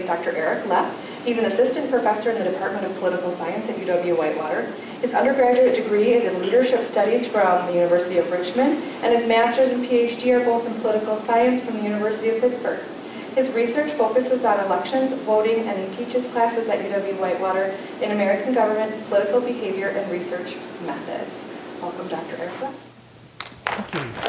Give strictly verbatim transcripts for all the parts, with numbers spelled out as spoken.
is Doctor Eric Loepp. He's an assistant professor in the Department of Political Science at U W Whitewater. His undergraduate degree is in leadership studies from the University of Richmond, and his master's and PhD are both in political science from the University of Pittsburgh. His research focuses on elections, voting, and he teaches classes at U W Whitewater in American government, political behavior, and research methods. Welcome, Doctor Eric Loepp. Thank you.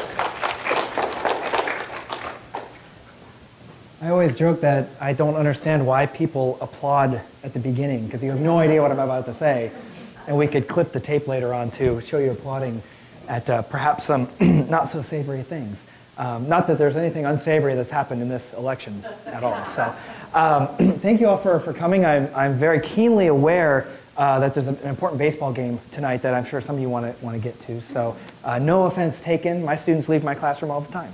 I always joke that I don't understand why people applaud at the beginning, because you have no idea what I'm about to say. And we could clip the tape later on to show you applauding at uh, perhaps some not so savory things. Um, not that there's anything unsavory that's happened in this election at all. So um, thank you all for, for coming. I'm, I'm very keenly aware uh, that there's an important baseball game tonight that I'm sure some of you want to want to get to. So uh, no offense taken. My students leave my classroom all the time.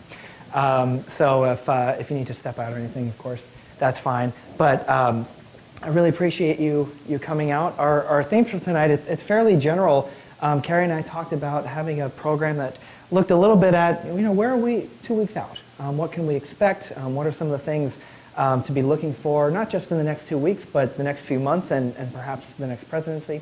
Um, so if, uh, if you need to step out or anything, of course, that's fine. But um, I really appreciate you, you coming out. Our, our theme for tonight, it, it's fairly general. Um, Carrie and I talked about having a program that looked a little bit at, you know, where are we two weeks out? Um, what can we expect? Um, what are some of the things um, to be looking for, not just in the next two weeks, but the next few months and, and perhaps the next presidency?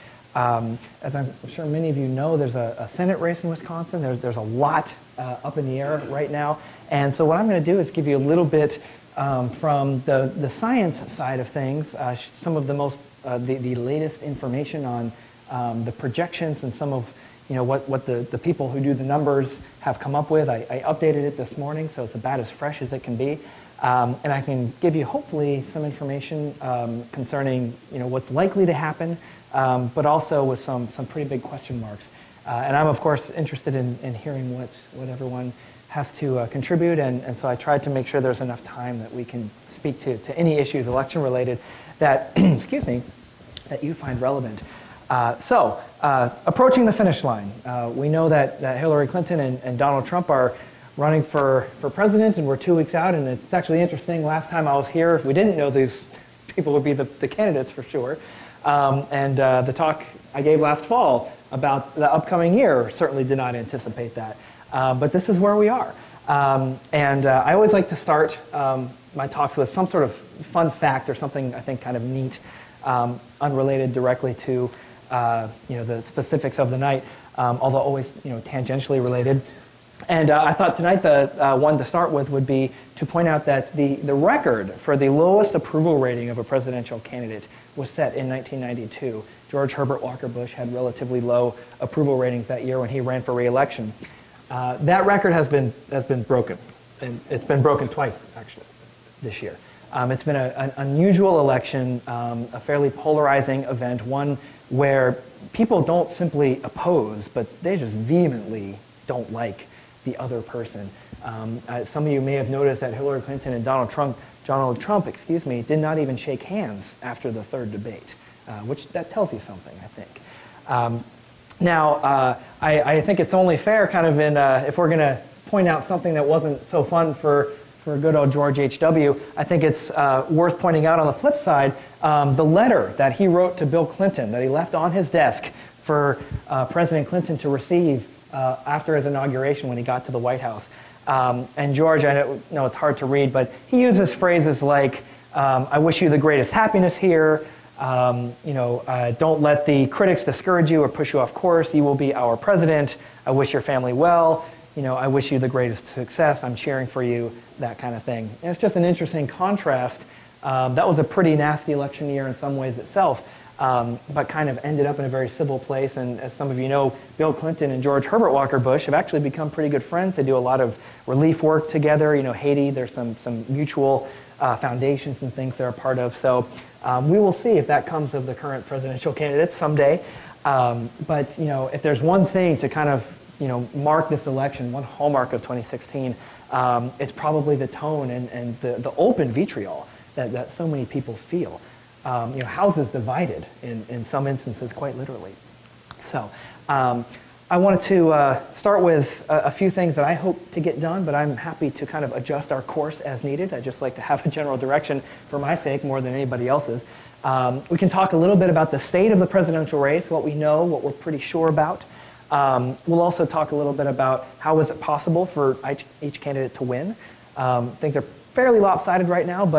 Um, as I'm sure many of you know, there's a, a Senate race in Wisconsin. There's, there's a lot uh, up in the air right now. And so what I'm going to do is give you a little bit um, from the, the science side of things, uh, some of the most, uh, the, the latest information on um, the projections and some of you know, what, what the, the people who do the numbers have come up with. I, I updated it this morning, so it's about as fresh as it can be. Um, and I can give you hopefully some information um, concerning you know, what's likely to happen, um, but also with some, some pretty big question marks. Uh, and I'm, of course, interested in, in hearing what, what everyone has to uh, contribute, and, and so I tried to make sure there's enough time that we can speak to, to any issues election-related that, excuse me, that you find relevant. Uh, so, uh, approaching the finish line. Uh, we know that, that Hillary Clinton and, and Donald Trump are running for, for president, and we're two weeks out, and it's actually interesting. Last time I was here, we didn't know these people would be the, the candidates for sure. Um, and uh, the talk I gave last fall about the upcoming year certainly did not anticipate that. Uh, but this is where we are. Um, and uh, I always like to start um, my talks with some sort of fun fact or something I think kind of neat, um, unrelated directly to uh, you know, the specifics of the night, um, although always you know, tangentially related. And uh, I thought tonight the uh, one to start with would be to point out that the, the record for the lowest approval rating of a presidential candidate was set in nineteen ninety-two. George Herbert Walker Bush had relatively low approval ratings that year when he ran for re-election. Uh, that record has been, has been broken, and it's been broken twice, actually, this year. Um, it's been a, an unusual election, um, a fairly polarizing event, one where people don't simply oppose, but they just vehemently don't like the other person. Um, uh, some of you may have noticed that Hillary Clinton and Donald Trump, Donald Trump, excuse me, did not even shake hands after the third debate, uh, which that tells you something, I think. Um, now, uh, I, I think it's only fair, kind of, in uh, if we're going to point out something that wasn't so fun for for good old George H W, I think it's uh, worth pointing out on the flip side, um, the letter that he wrote to Bill Clinton that he left on his desk for uh, President Clinton to receive uh, after his inauguration when he got to the White House. Um, and George, I know, know it's hard to read, but he uses phrases like, um, I wish you the greatest happiness here, um, you know, uh, don't let the critics discourage you or push you off course, you will be our president, I wish your family well, you know, I wish you the greatest success, I'm cheering for you, that kind of thing. And it's just an interesting contrast. Um, that was a pretty nasty election year in some ways itself, um, but kind of ended up in a very civil place. And as some of you know, Bill Clinton and George Herbert Walker Bush have actually become pretty good friends. They do a lot of relief work together. You know, Haiti, there's some, some mutual uh, foundations and things they're a part of. So um, we will see if that comes of the current presidential candidates someday. Um, but, you know, if there's one thing to kind of you know, mark this election, one hallmark of twenty sixteen, um, it's probably the tone and, and the, the open vitriol that, that so many people feel. Um, you know, houses divided in, in some instances, quite literally. So um, I wanted to uh, start with a, a few things that I hope to get done, but I'm happy to kind of adjust our course as needed. I just like to have a general direction for my sake more than anybody else's. Um, we can talk a little bit about the state of the presidential race, what we know, what we're pretty sure about. Um, we'll also talk a little bit about how is it possible for each, each candidate to win. Um, things are fairly lopsided right now, but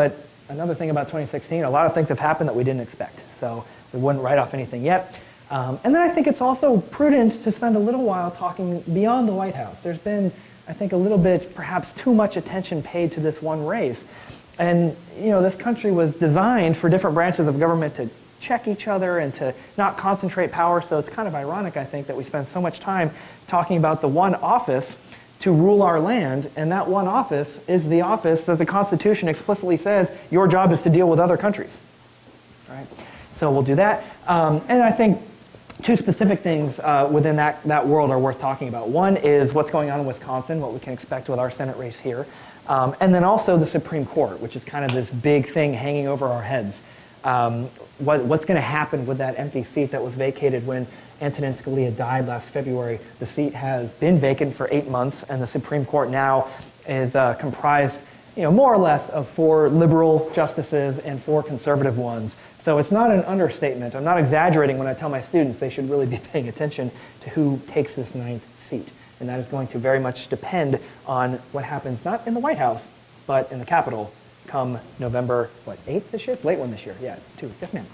another thing about twenty sixteen, a lot of things have happened that we didn't expect. So we wouldn't write off anything yet. Um, and then I think it's also prudent to spend a little while talking beyond the White House. There's been, I think, a little bit, perhaps too much attention paid to this one race. And, you know, this country was designed for different branches of government to check each other and to not concentrate power. So it's kind of ironic, I think, that we spend so much time talking about the one office to rule our land, and that one office is the office that the Constitution explicitly says your job is to deal with other countries. All right? So we'll do that. Um, and I think two specific things uh, within that, that world are worth talking about. One is what's going on in Wisconsin, what we can expect with our Senate race here. Um, and then also the Supreme Court, which is kind of this big thing hanging over our heads. Um, what, what's going to happen with that empty seat that was vacated when Antonin Scalia died last February? The seat has been vacant for eight months, and the Supreme Court now is uh, comprised, you know, more or less of four liberal justices and four conservative ones. So it's not an understatement. I'm not exaggerating when I tell my students they should really be paying attention to who takes this ninth seat. And that is going to very much depend on what happens, not in the White House, but in the Capitol come November, what, eighth this year? Late one this year, yeah, two. Yes, ma'am.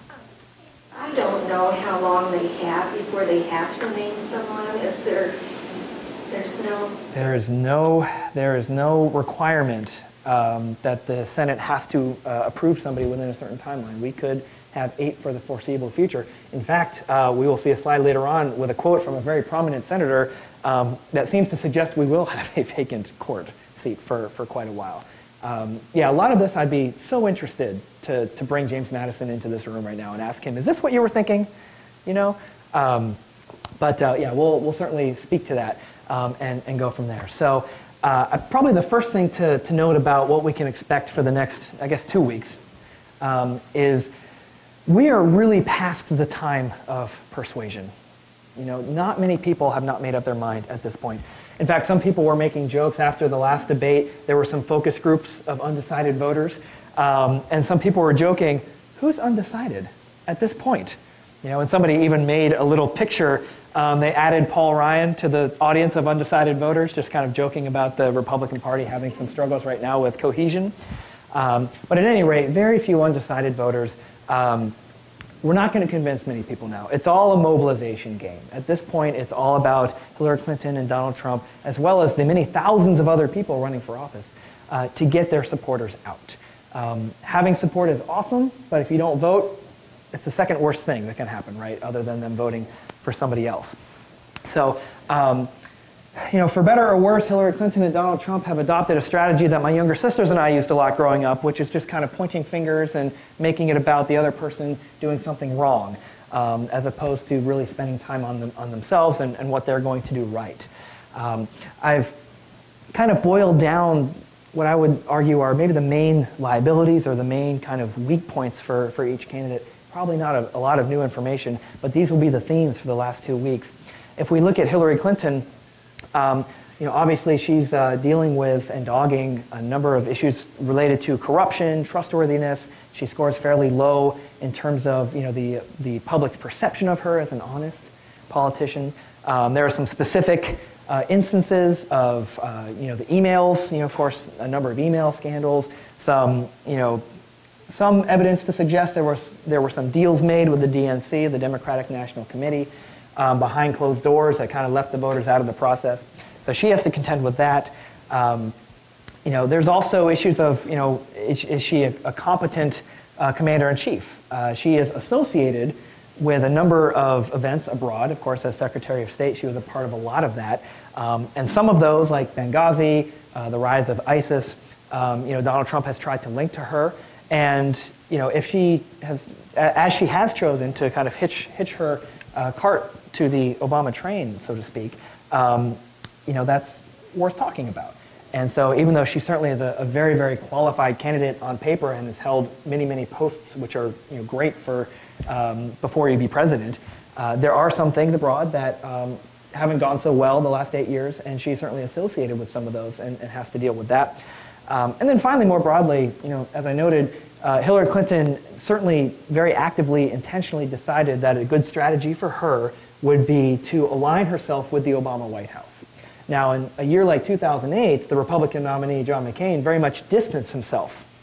I don't know how long they have before they have to name someone. Is there, there's no... There is no, there is no requirement um, that the Senate has to uh, approve somebody within a certain timeline. We could have eight for the foreseeable future. In fact, uh, we will see a slide later on with a quote from a very prominent senator um, that seems to suggest we will have a vacant court seat for, for quite a while. Um, yeah, a lot of this I'd be so interested to, to bring James Madison into this room right now and ask him, is this what you were thinking? You know? Um, but uh, yeah, we'll, we'll certainly speak to that um, and, and go from there. So uh, probably the first thing to, to note about what we can expect for the next, I guess, two weeks um, is we are really past the time of persuasion. You know, not many people have not made up their mind at this point. In fact, some people were making jokes after the last debate. There were some focus groups of undecided voters. Um, and some people were joking, who's undecided at this point? You know, and somebody even made a little picture. Um, they added Paul Ryan to the audience of undecided voters, just kind of joking about the Republican Party having some struggles right now with cohesion. Um, but at any rate, very few undecided voters. Um, We're not going to convince many people now. It's all a mobilization game. At this point, it's all about Hillary Clinton and Donald Trump, as well as the many thousands of other people running for office, uh, to get their supporters out. Um, having support is awesome, but if you don't vote, it's the second worst thing that can happen, right, other than them voting for somebody else. So, um, you know, for better or worse, Hillary Clinton and Donald Trump have adopted a strategy that my younger sisters and I used a lot growing up, which is just kind of pointing fingers and making it about the other person doing something wrong, um, as opposed to really spending time on, them, on themselves and, and what they're going to do right. Um, I've kind of boiled down what I would argue are maybe the main liabilities or the main kind of weak points for, for each candidate. Probably not a, a lot of new information, but these will be the themes for the last two weeks. If we look at Hillary Clinton, Um, you know, obviously she's uh, dealing with and dogging a number of issues related to corruption, trustworthiness. She scores fairly low in terms of, you know, the, the public's perception of her as an honest politician. Um, there are some specific uh, instances of, uh, you know, the emails, you know, of course, a number of email scandals, some, you know, some evidence to suggest there was, there were some deals made with the D N C, the Democratic National Committee, Um, behind closed doors that kind of left the voters out of the process. So she has to contend with that. Um, you know, there's also issues of, you know, is, is she a, a competent uh, commander-in-chief? Uh, she is associated with a number of events abroad. Of course, as Secretary of State, she was a part of a lot of that. Um, and some of those, like Benghazi, uh, the rise of ISIS, um, you know, Donald Trump has tried to link to her. And, you know, if she has, as she has chosen to kind of hitch, hitch her uh, cart to the Obama train, so to speak, um, you know, that's worth talking about. And so even though she certainly is a, a very, very qualified candidate on paper and has held many, many posts which are, you know, great for um, before you be president, uh, there are some things abroad that um, haven't gone so well the last eight years, and she's certainly associated with some of those and, and has to deal with that. Um, and then finally, more broadly, you know, as I noted, uh, Hillary Clinton certainly very actively, intentionally decided that a good strategy for her would be to align herself with the Obama White House. Now, in a year like two thousand eight, the Republican nominee, John McCain, very much distanced himself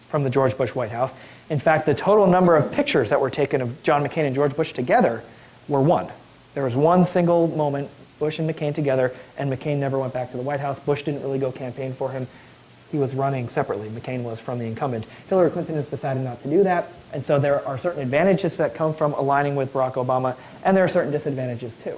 from the George Bush White House. In fact, the total number of pictures that were taken of John McCain and George Bush together were one. There was one single moment, Bush and McCain together, and McCain never went back to the White House. Bush didn't really go campaign for him. He was running separately. McCain was from the incumbent. Hillary Clinton has decided not to do that, and so there are certain advantages that come from aligning with Barack Obama, and there are certain disadvantages too.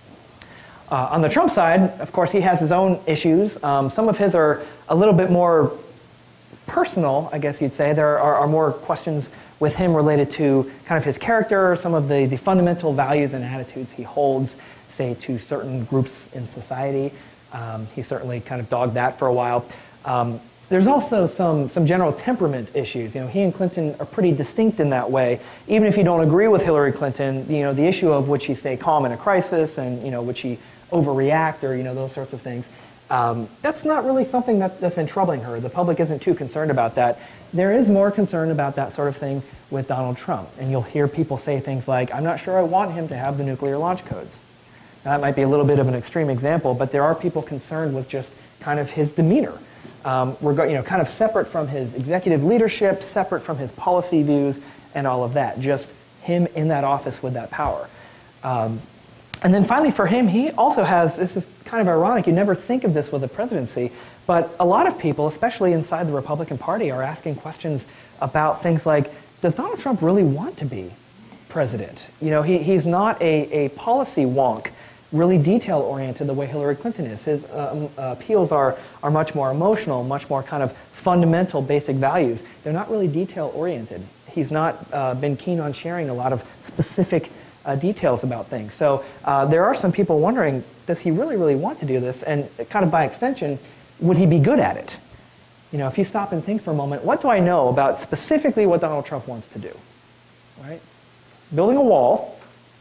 Uh, on the Trump side, of course, he has his own issues. Um, some of his are a little bit more personal, I guess you'd say. There are, are more questions with him related to kind of his character, some of the, the fundamental values and attitudes he holds, say, to certain groups in society. Um, he certainly kind of dogged that for a while. Um, there's also some, some general temperament issues. You know, he and Clinton are pretty distinct in that way. Even if you don't agree with Hillary Clinton, you know, the issue of would she stay calm in a crisis and, you know, would she overreact or, you know, those sorts of things. Um, that's not really something that, that's been troubling her. The public isn't too concerned about that. There is more concern about that sort of thing with Donald Trump. And you'll hear people say things like, I'm not sure I want him to have the nuclear launch codes. Now, that might be a little bit of an extreme example, but there are people concerned with just kind of his demeanor. Um, we're go, you know, kind of separate from his executive leadership, separate from his policy views and all of that. Just him in that office with that power. Um, And then finally for him, he also has, this is kind of ironic, you never think of this with the presidency, but a lot of people, especially inside the Republican Party, are asking questions about things like, does Donald Trump really want to be president? You know, he, he's not a, a policy wonk, really detail-oriented the way Hillary Clinton is. His um, uh, appeals are, are much more emotional, much more kind of fundamental basic values. They're not really detail-oriented. He's not uh, been keen on sharing a lot of specific Uh, details about things. So uh, there are some people wondering, does he really, really want to do this? And kind of by extension, would he be good at it? You know, if you stop and think for a moment, what do I know about specifically what Donald Trump wants to do? Right? Building a wall,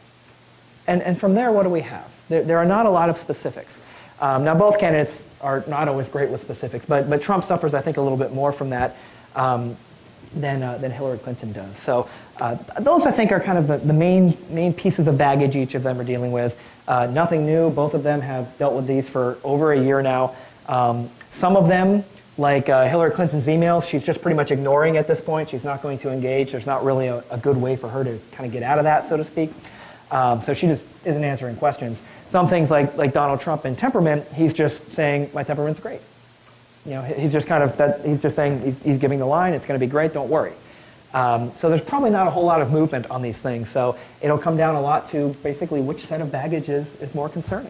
and, and from there, what do we have? There, there are not a lot of specifics. Um, now, both candidates are not always great with specifics, but, but Trump suffers, I think, a little bit more from that um, than, uh, than Hillary Clinton does. So uh, those, I think, are kind of the, the main, main pieces of baggage each of them are dealing with. Uh, nothing new. Both of them have dealt with these for over a year now. Um, some of them, like uh, Hillary Clinton's emails, she's just pretty much ignoring at this point. She's not going to engage. There's not really a, a good way for her to kind of get out of that, so to speak. Um, so she just isn't answering questions. Some things like, like Donald Trump and temperament, he's just saying, my temperament's great. You know, he's just kind of, that, he's just saying, he's, he's giving the line, it's going to be great, don't worry. Um, so there's probably not a whole lot of movement on these things. So it'll come down a lot to basically which set of baggage is, is more concerning.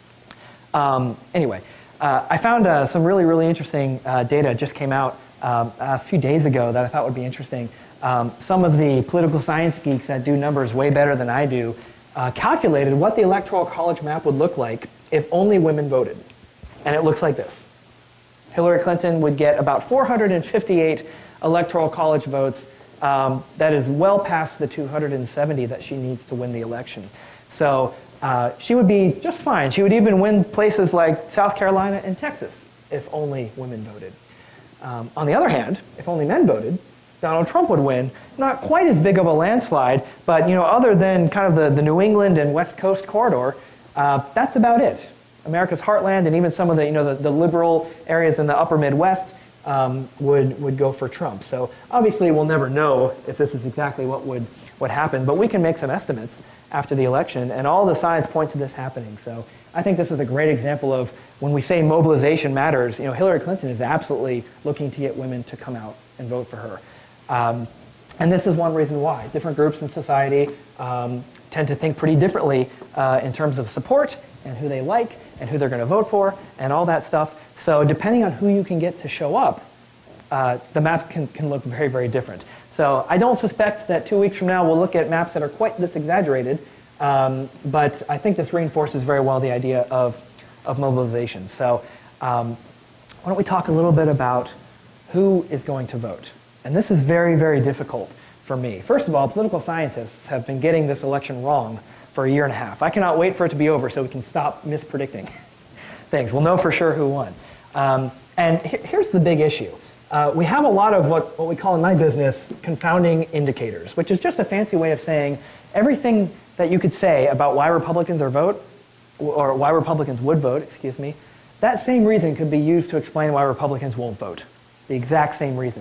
Um, anyway, uh, I found uh, some really, really interesting uh, data just came out um, a few days ago that I thought would be interesting. Um, some of the political science geeks that do numbers way better than I do uh, calculated what the electoral college map would look like if only women voted. And it looks like this. Hillary Clinton would get about four hundred fifty-eight electoral college votes. Um, that is well past the two hundred seventy that she needs to win the election. So uh, she would be just fine. She would even win places like South Carolina and Texas if only women voted. Um, on the other hand, if only men voted, Donald Trump would win. Not quite as big of a landslide, but you know, other than kind of the, the New England and West Coast corridor, uh, that's about it. America's heartland and even some of the, you know, the, the liberal areas in the upper Midwest um, would, would go for Trump. So obviously we'll never know if this is exactly what would, would happen, but we can make some estimates after the election, and all the signs point to this happening. So I think this is a great example of when we say mobilization matters, you know, Hillary Clinton is absolutely looking to get women to come out and vote for her. Um, and this is one reason why. Different groups in society um, tend to think pretty differently uh, in terms of support and who they like and who they're going to vote for and all that stuff. So depending on who you can get to show up, uh, the map can, can look very, very different. So I don't suspect that two weeks from now we'll look at maps that are quite this exaggerated, um, but I think this reinforces very well the idea of, of mobilization. So um, why don't we talk a little bit about who is going to vote? And this is very, very difficult for me. First of all, political scientists have been getting this election wrong for a year and a half. I cannot wait for it to be over so we can stop mispredicting things. We'll know for sure who won. Um, and he here's the big issue. Uh, we have a lot of what, what we call in my business confounding indicators, which is just a fancy way of saying everything that you could say about why Republicans are vote, or why Republicans would vote, excuse me, that same reason could be used to explain why Republicans won't vote. The exact same reason.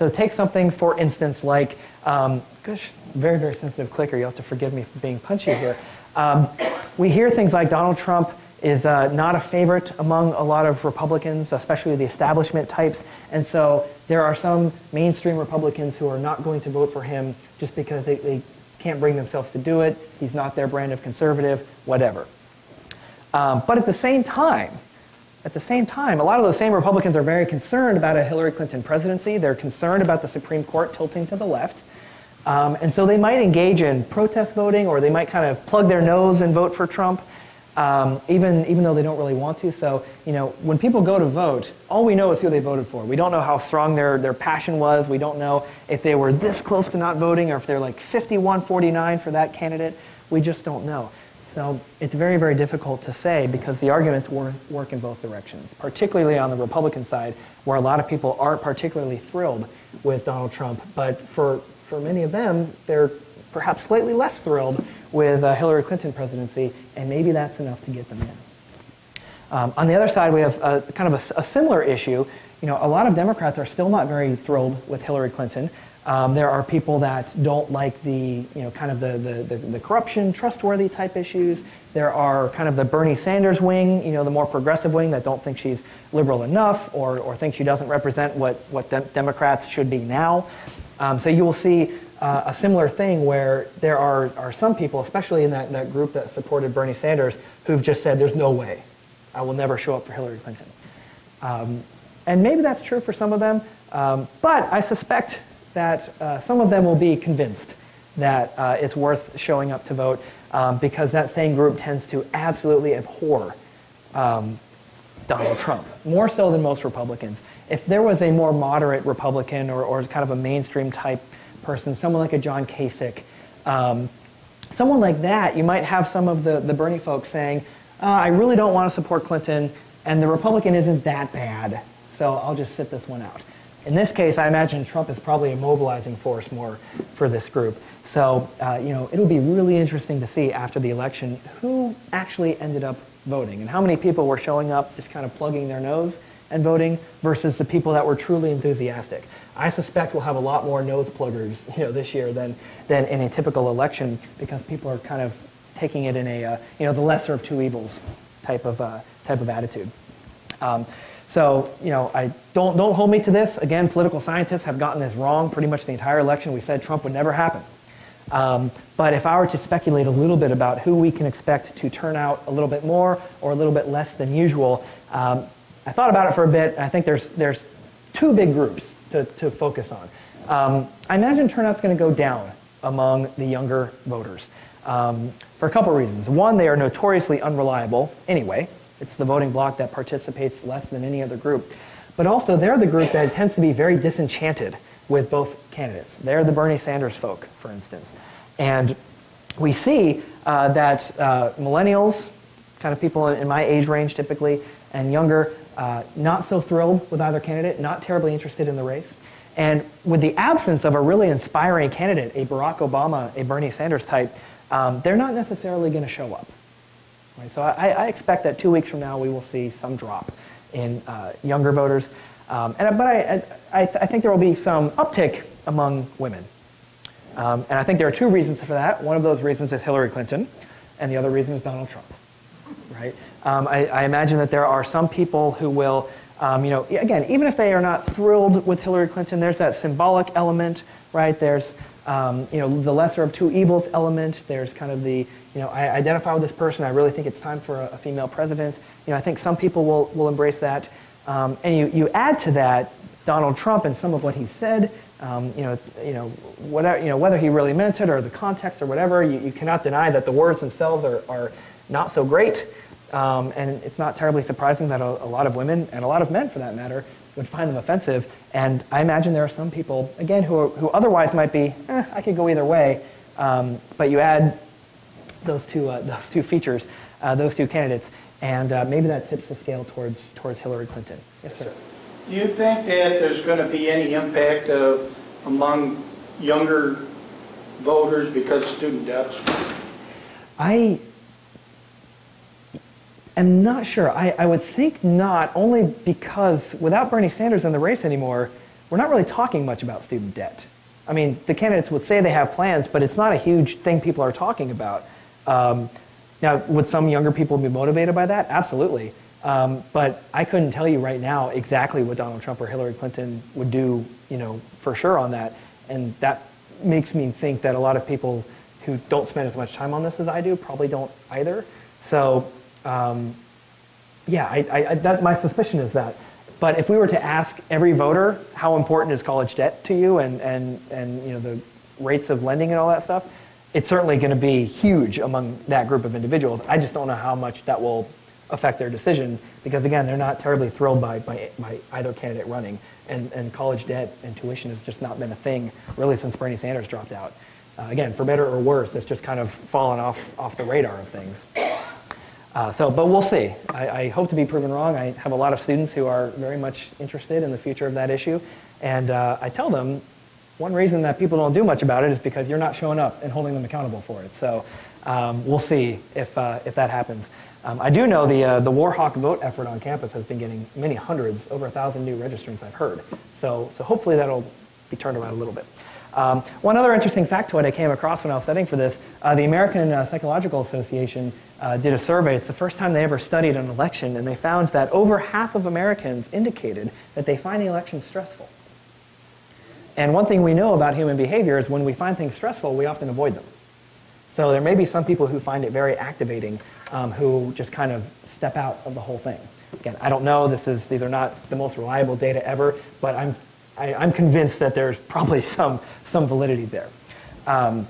So take something, for instance, like, um, gosh, very, very sensitive clicker. You'll have to forgive me for being punchy here. Um, we hear things like Donald Trump is uh, not a favorite among a lot of Republicans, especially the establishment types. And so there are some mainstream Republicans who are not going to vote for him just because they, they can't bring themselves to do it. He's not their brand of conservative, whatever. Um, but at the same time, at the same time, a lot of those same Republicans are very concerned about a Hillary Clinton presidency. They're concerned about the Supreme Court tilting to the left. Um, and so they might engage in protest voting, or they might kind of plug their nose and vote for Trump, um, even, even though they don't really want to. So, you know, when people go to vote, all we know is who they voted for. We don't know how strong their, their passion was. We don't know if they were this close to not voting, or if they're like fifty-one forty-nine for that candidate. We just don't know. So it's very, very difficult to say, because the arguments work, work in both directions, particularly on the Republican side, where a lot of people aren't particularly thrilled with Donald Trump. But for, for many of them, they're perhaps slightly less thrilled with uh, Hillary Clinton presidency, and maybe that's enough to get them in. Um, on the other side, we have a, kind of a, a similar issue. You know, a lot of Democrats are still not very thrilled with Hillary Clinton. Um, there are people that don't like the, you know, kind of the, the, the, the corruption, trustworthy type issues. There are kind of the Bernie Sanders wing, you know, the more progressive wing, that don't think she's liberal enough, or, or think she doesn't represent what, what de Democrats should be now. Um, so you will see uh, a similar thing where there are, are some people, especially in that, that group that supported Bernie Sanders, who've just said, there's no way I will never show up for Hillary Clinton. Um, and maybe that's true for some of them, um, but I suspect that uh, some of them will be convinced that uh, it's worth showing up to vote, um, because that same group tends to absolutely abhor um, Donald Trump, more so than most Republicans. If there was a more moderate Republican, or, or kind of a mainstream type person, someone like a John Kasich, um, someone like that, you might have some of the, the Bernie folks saying, uh, I really don't want to support Clinton, and the Republican isn't that bad, so I'll just sit this one out. In this case, I imagine Trump is probably a mobilizing force more for this group. So, uh, you know, it'll be really interesting to see after the election who actually ended up voting, and how many people were showing up just kind of plugging their nose and voting versus the people that were truly enthusiastic. I suspect we'll have a lot more nose pluggers, you know, this year than, than in a typical election, because people are kind of taking it in a, uh, you know, the lesser of two evils type of, uh, type of attitude. Um, So, you know, I don't, don't hold me to this. Again, political scientists have gotten this wrong pretty much the entire election. We said Trump would never happen. Um, but if I were to speculate a little bit about who we can expect to turn out a little bit more or a little bit less than usual, um, I thought about it for a bit, and I think there's, there's two big groups to, to focus on. Um, I imagine turnout's going to go down among the younger voters um, for a couple reasons. One, they are notoriously unreliable anyway. It's the voting bloc that participates less than any other group. But also, they're the group that tends to be very disenchanted with both candidates. They're the Bernie Sanders folk, for instance. And we see uh, that uh, millennials, kind of people in my age range typically, and younger, uh, not so thrilled with either candidate, not terribly interested in the race. And with the absence of a really inspiring candidate, a Barack Obama, a Bernie Sanders type, um, they're not necessarily going to show up. Right, so I, I expect that two weeks from now we will see some drop in uh, younger voters, um, and but I, I, I think there will be some uptick among women, um, and I think there are two reasons for that. One of those reasons is Hillary Clinton, and the other reason is Donald Trump. Right? Um, I, I imagine that there are some people who will, um, you know, again, even if they are not thrilled with Hillary Clinton, there's that symbolic element, right? There's um, you know, the lesser of two evils element. There's kind of the, you know, I identify with this person. I really think it's time for a, a female president. You know, I think some people will, will embrace that. Um, and you, you add to that Donald Trump and some of what he said. Um, you know, it's, you know, whatever, you know, whether he really meant it or the context or whatever, you, you cannot deny that the words themselves are, are not so great. Um, and it's not terribly surprising that a, a lot of women, and a lot of men for that matter, would find them offensive. And I imagine there are some people, again, who, are, who otherwise might be, eh, I could go either way. Um, but you add those two, uh, those two features, uh, those two candidates, and uh, maybe that tips the scale towards, towards Hillary Clinton. Yes, sir. Do you think that there's going to be any impact of, among younger voters because of student debts? I am not sure. I, I would think not, only because without Bernie Sanders in the race anymore, we're not really talking much about student debt. I mean, the candidates would say they have plans, but it's not a huge thing people are talking about. Um, now, would some younger people be motivated by that? Absolutely. Um, but I couldn't tell you right now exactly what Donald Trump or Hillary Clinton would do, you know, for sure on that. And that makes me think that a lot of people who don't spend as much time on this as I do probably don't either. So, um, yeah, I, I, that, my suspicion is that. But if we were to ask every voter how important is college debt to you and, and, and you know, the rates of lending and all that stuff, it's certainly going to be huge among that group of individuals. I just don't know how much that will affect their decision because, again, they're not terribly thrilled by, by, by either candidate running. And, and college debt and tuition has just not been a thing really since Bernie Sanders dropped out. Uh, again, for better or worse, it's just kind of fallen off, off the radar of things. Uh, so, but we'll see. I, I hope to be proven wrong. I have a lot of students who are very much interested in the future of that issue. And uh, I tell them one reason that people don't do much about it is because you're not showing up and holding them accountable for it. So um, we'll see if, uh, if that happens. Um, I do know the, uh, the Warhawk vote effort on campus has been getting many hundreds, over a thousand new registrants I've heard. So, so hopefully that'll be turned around a little bit. Um, one other interesting factoid I came across when I was studying for this, uh, the American uh, Psychological Association uh, did a survey. It's the first time they ever studied an election, and they found that over half of Americans indicated that they find the election stressful. And one thing we know about human behavior is when we find things stressful, we often avoid them. So there may be some people who find it very activating, um, who just kind of step out of the whole thing. Again, I don't know. This is, these are not the most reliable data ever, but I'm I, I'm convinced that there's probably some, some validity there. Um,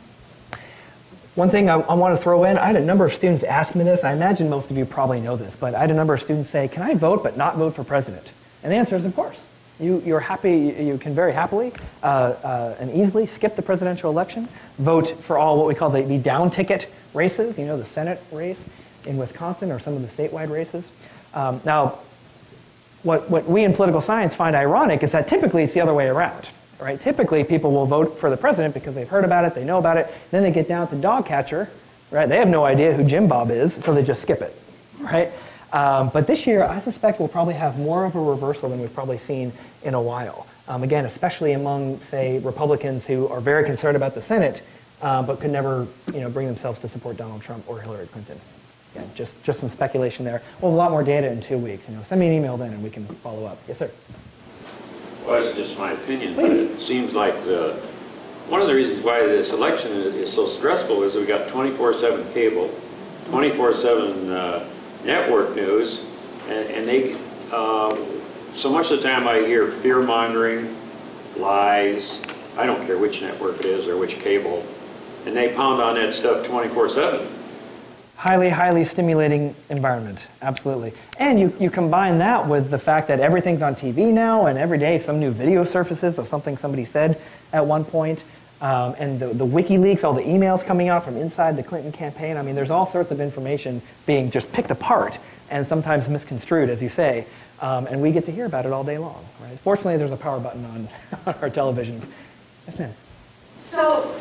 one thing I, I want to throw in, I had a number of students ask me this. I imagine most of you probably know this, but I had a number of students say, can I vote but not vote for president? And the answer is, of course. You, you're happy, you can very happily uh, uh, and easily skip the presidential election, vote for all what we call the, the down ticket races, you know, the Senate race in Wisconsin or some of the statewide races. Um, now, What, what we in political science find ironic is that typically it's the other way around, right? Typically people will vote for the president because they've heard about it, they know about it, then they get down to dog catcher, right? They have no idea who Jim Bob is, so they just skip it, right? Um, but this year, I suspect we'll probably have more of a reversal than we've probably seen in a while. Um, again, especially among, say, Republicans who are very concerned about the Senate, uh, but could never, you know, bring themselves to support Donald Trump or Hillary Clinton. Yeah, just, just some speculation there. We'll have a lot more data in two weeks. You know, send me an email then and we can follow up. Yes, sir. Well, that's just my opinion, but it seems like the, one of the reasons why this election is, is so stressful is we've got twenty-four seven cable, twenty-four seven uh, network news, and, and they, uh, so much of the time I hear fear-mongering, lies, I don't care which network it is or which cable, and they pound on that stuff twenty-four seven. Highly, highly stimulating environment, absolutely. And you, you combine that with the fact that everything's on T V now, and every day some new video surfaces of something somebody said at one point, um, and the, the WikiLeaks, all the emails coming out from inside the Clinton campaign. I mean, there's all sorts of information being just picked apart and sometimes misconstrued, as you say, um, and we get to hear about it all day long, right? Fortunately, there's a power button on, on our televisions. Yes, ma'am. So,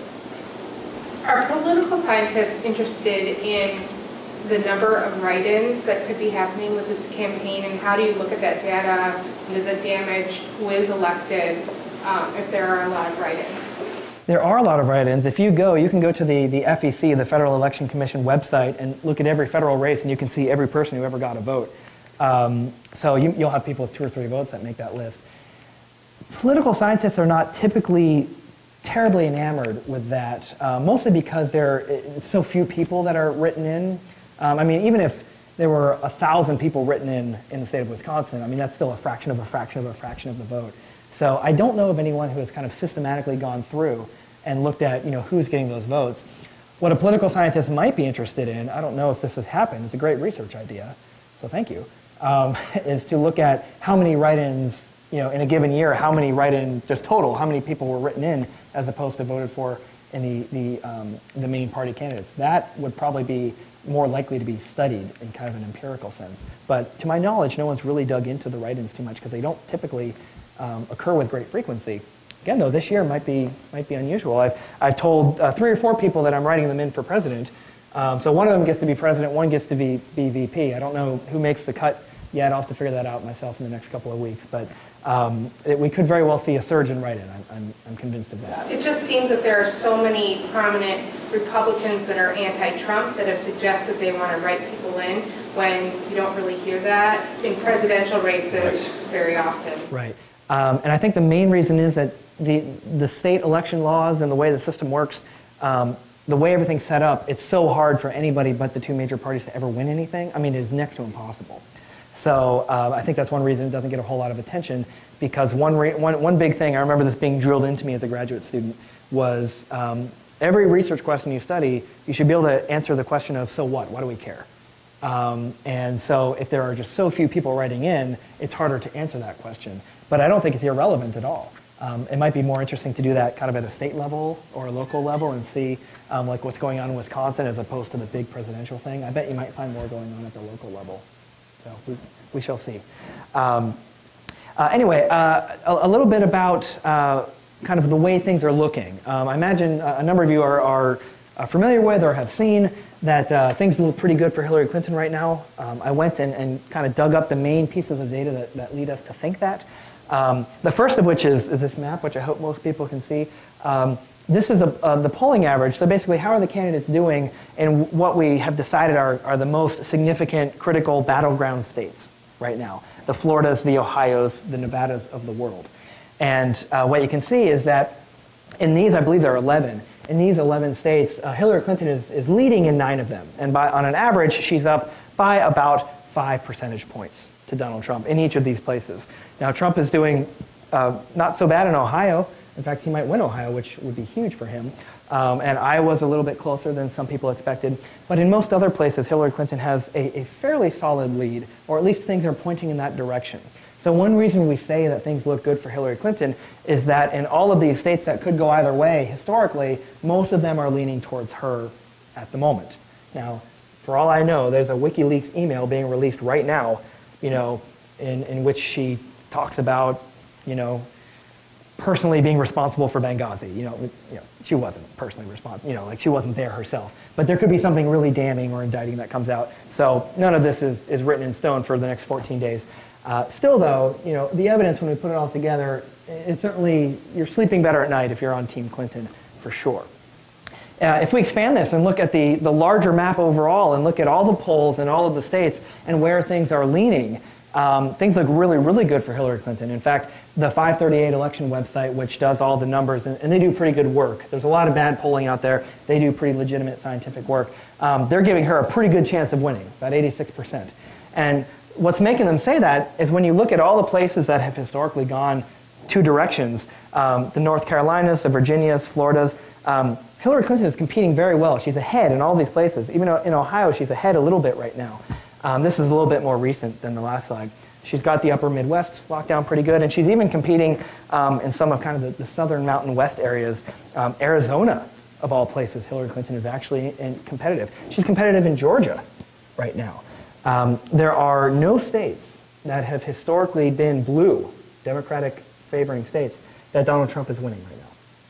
are political scientists interested in the number of write-ins that could be happening with this campaign, and how do you look at that data? Does it damage who is elected um, if there are a lot of write-ins? There are a lot of write-ins. If you go, you can go to the, the F E C, the Federal Election Commission website, and look at every federal race, and you can see every person who ever got a vote. Um, so you, you'll have people with two or three votes that make that list. Political scientists are not typically terribly enamored with that, uh, mostly because there are so few people that are written in. Um, I mean, even if there were a thousand people written in in the state of Wisconsin, I mean, that's still a fraction of a fraction of a fraction of the vote. So I don't know of anyone who has kind of systematically gone through and looked at, you know, who's getting those votes. What a political scientist might be interested in, I don't know if this has happened, it's a great research idea, so thank you, um, is to look at how many write-ins, you know, in a given year, how many write-in, just total, how many people were written in as opposed to voted for in the, the, um, the main party candidates. That would probably be more likely to be studied in kind of an empirical sense. But to my knowledge, no one's really dug into the write-ins too much because they don't typically um, occur with great frequency. Again, though, this year might be, might be unusual. I've, I've told uh, three or four people that I'm writing them in for president. Um, so one of them gets to be president, one gets to be, be V P. I don't know who makes the cut yet. I'll have to figure that out myself in the next couple of weeks. But um, it, we could very well see a surge in write-in. I'm, I'm, I'm convinced of that. It just seems that there are so many prominent Republicans that are anti-Trump that have suggested they want to write people in, when you don't really hear that in presidential races very often. Right. Um, and I think the main reason is that the, the state election laws and the way the system works, um, the way everything's set up, it's so hard for anybody but the two major parties to ever win anything. I mean, it is next to impossible. So uh, I think that's one reason it doesn't get a whole lot of attention, because one, re one, one big thing, I remember this being drilled into me as a graduate student, was um, every research question you study, you should be able to answer the question of, so what? Why do we care? Um, and so if there are just so few people writing in, it's harder to answer that question. But I don't think it's irrelevant at all. Um, it might be more interesting to do that kind of at a state level or a local level and see um, like what's going on in Wisconsin as opposed to the big presidential thing. I bet you might find more going on at the local level. So we, we shall see. Um, uh, anyway, uh, a, a little bit about uh, kind of the way things are looking. Um, I imagine a number of you are, are uh, familiar with or have seen that uh, things look pretty good for Hillary Clinton right now. Um, I went and, and kind of dug up the main pieces of data that, that lead us to think that. Um, the first of which is, is this map, which I hope most people can see. Um, this is a, uh, the polling average, so basically how are the candidates doing in what we have decided are, are the most significant critical battleground states right now. The Floridas, the Ohio's, the Nevadas of the world. And uh, what you can see is that in these, I believe there are eleven, in these eleven states, uh, Hillary Clinton is, is leading in nine of them. And by, on an average, she's up by about five percentage points to Donald Trump in each of these places. Now, Trump is doing uh, not so bad in Ohio. In fact, he might win Ohio, which would be huge for him. Um, and Iowa's a little bit closer than some people expected. But in most other places, Hillary Clinton has a, a fairly solid lead, or at least things are pointing in that direction. So one reason we say that things look good for Hillary Clinton is that in all of these states that could go either way, historically, most of them are leaning towards her at the moment. Now, for all I know, there's a WikiLeaks email being released right now, you know, in, in which she talks about, you know, personally being responsible for Benghazi. You know, you know, she wasn't personally responsible, you know, like she wasn't there herself. But there could be something really damning or indicting that comes out. So none of this is, is written in stone for the next fourteen days. Uh, still, though, you know, the evidence when we put it all together, it's certainly, you're sleeping better at night if you're on Team Clinton, for sure. Uh, if we expand this and look at the, the larger map overall and look at all the polls in all of the states and where things are leaning, um, things look really, really good for Hillary Clinton. In fact, the five thirty-eight election website, which does all the numbers, and, and they do pretty good work. There's a lot of bad polling out there. They do pretty legitimate scientific work. Um, they're giving her a pretty good chance of winning, about eighty-six percent. And what's making them say that is when you look at all the places that have historically gone two directions, um, the North Carolinas, the Virginias, Floridas, um, Hillary Clinton is competing very well. She's ahead in all these places. Even in Ohio, she's ahead a little bit right now. Um, this is a little bit more recent than the last slide. She's got the upper Midwest locked down pretty good, and she's even competing um, in some of kind of the, the southern Mountain West areas. Um, Arizona, of all places, Hillary Clinton is actually in competitive. She's competitive in Georgia right now. Um, there are no states that have historically been blue, Democratic favoring states, that Donald Trump is winning right now.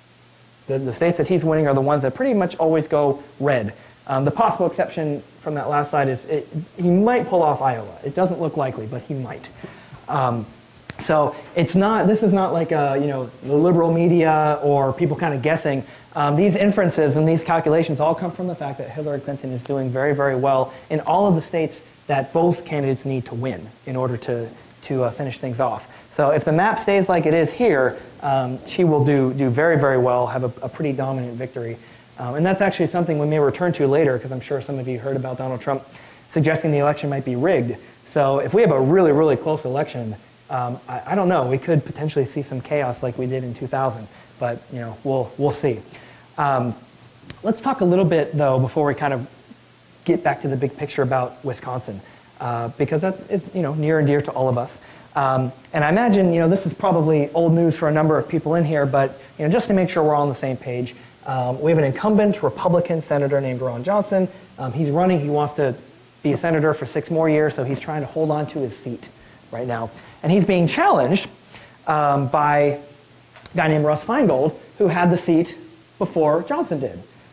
The, the states that he's winning are the ones that pretty much always go red. Um, the possible exception from that last slide is it, he might pull off Iowa. It doesn't look likely, but he might. Um, so it's not, this is not like a, you know, the liberal media or people kind of guessing. Um, these inferences and these calculations all come from the fact that Hillary Clinton is doing very, very well in all of the states that both candidates need to win in order to, to uh, finish things off. So if the map stays like it is here, um, she will do, do very, very well, have a, a pretty dominant victory. Um, and that's actually something we may return to later, because I'm sure some of you heard about Donald Trump suggesting the election might be rigged. So if we have a really, really close election, um, I, I don't know, we could potentially see some chaos like we did in two thousand. But you know, we'll, we'll see. Um, let's talk a little bit, though, before we kind of get back to the big picture about Wisconsin, uh, because that is, you know, near and dear to all of us. Um, and I imagine, you know, this is probably old news for a number of people in here, but you know, just to make sure we're all on the same page, um, we have an incumbent Republican senator named Ron Johnson. Um, he's running. He wants to be a senator for six more years, so he's trying to hold on to his seat right now. And he's being challenged um, by a guy named Russ Feingold, who had the seat before Johnson did.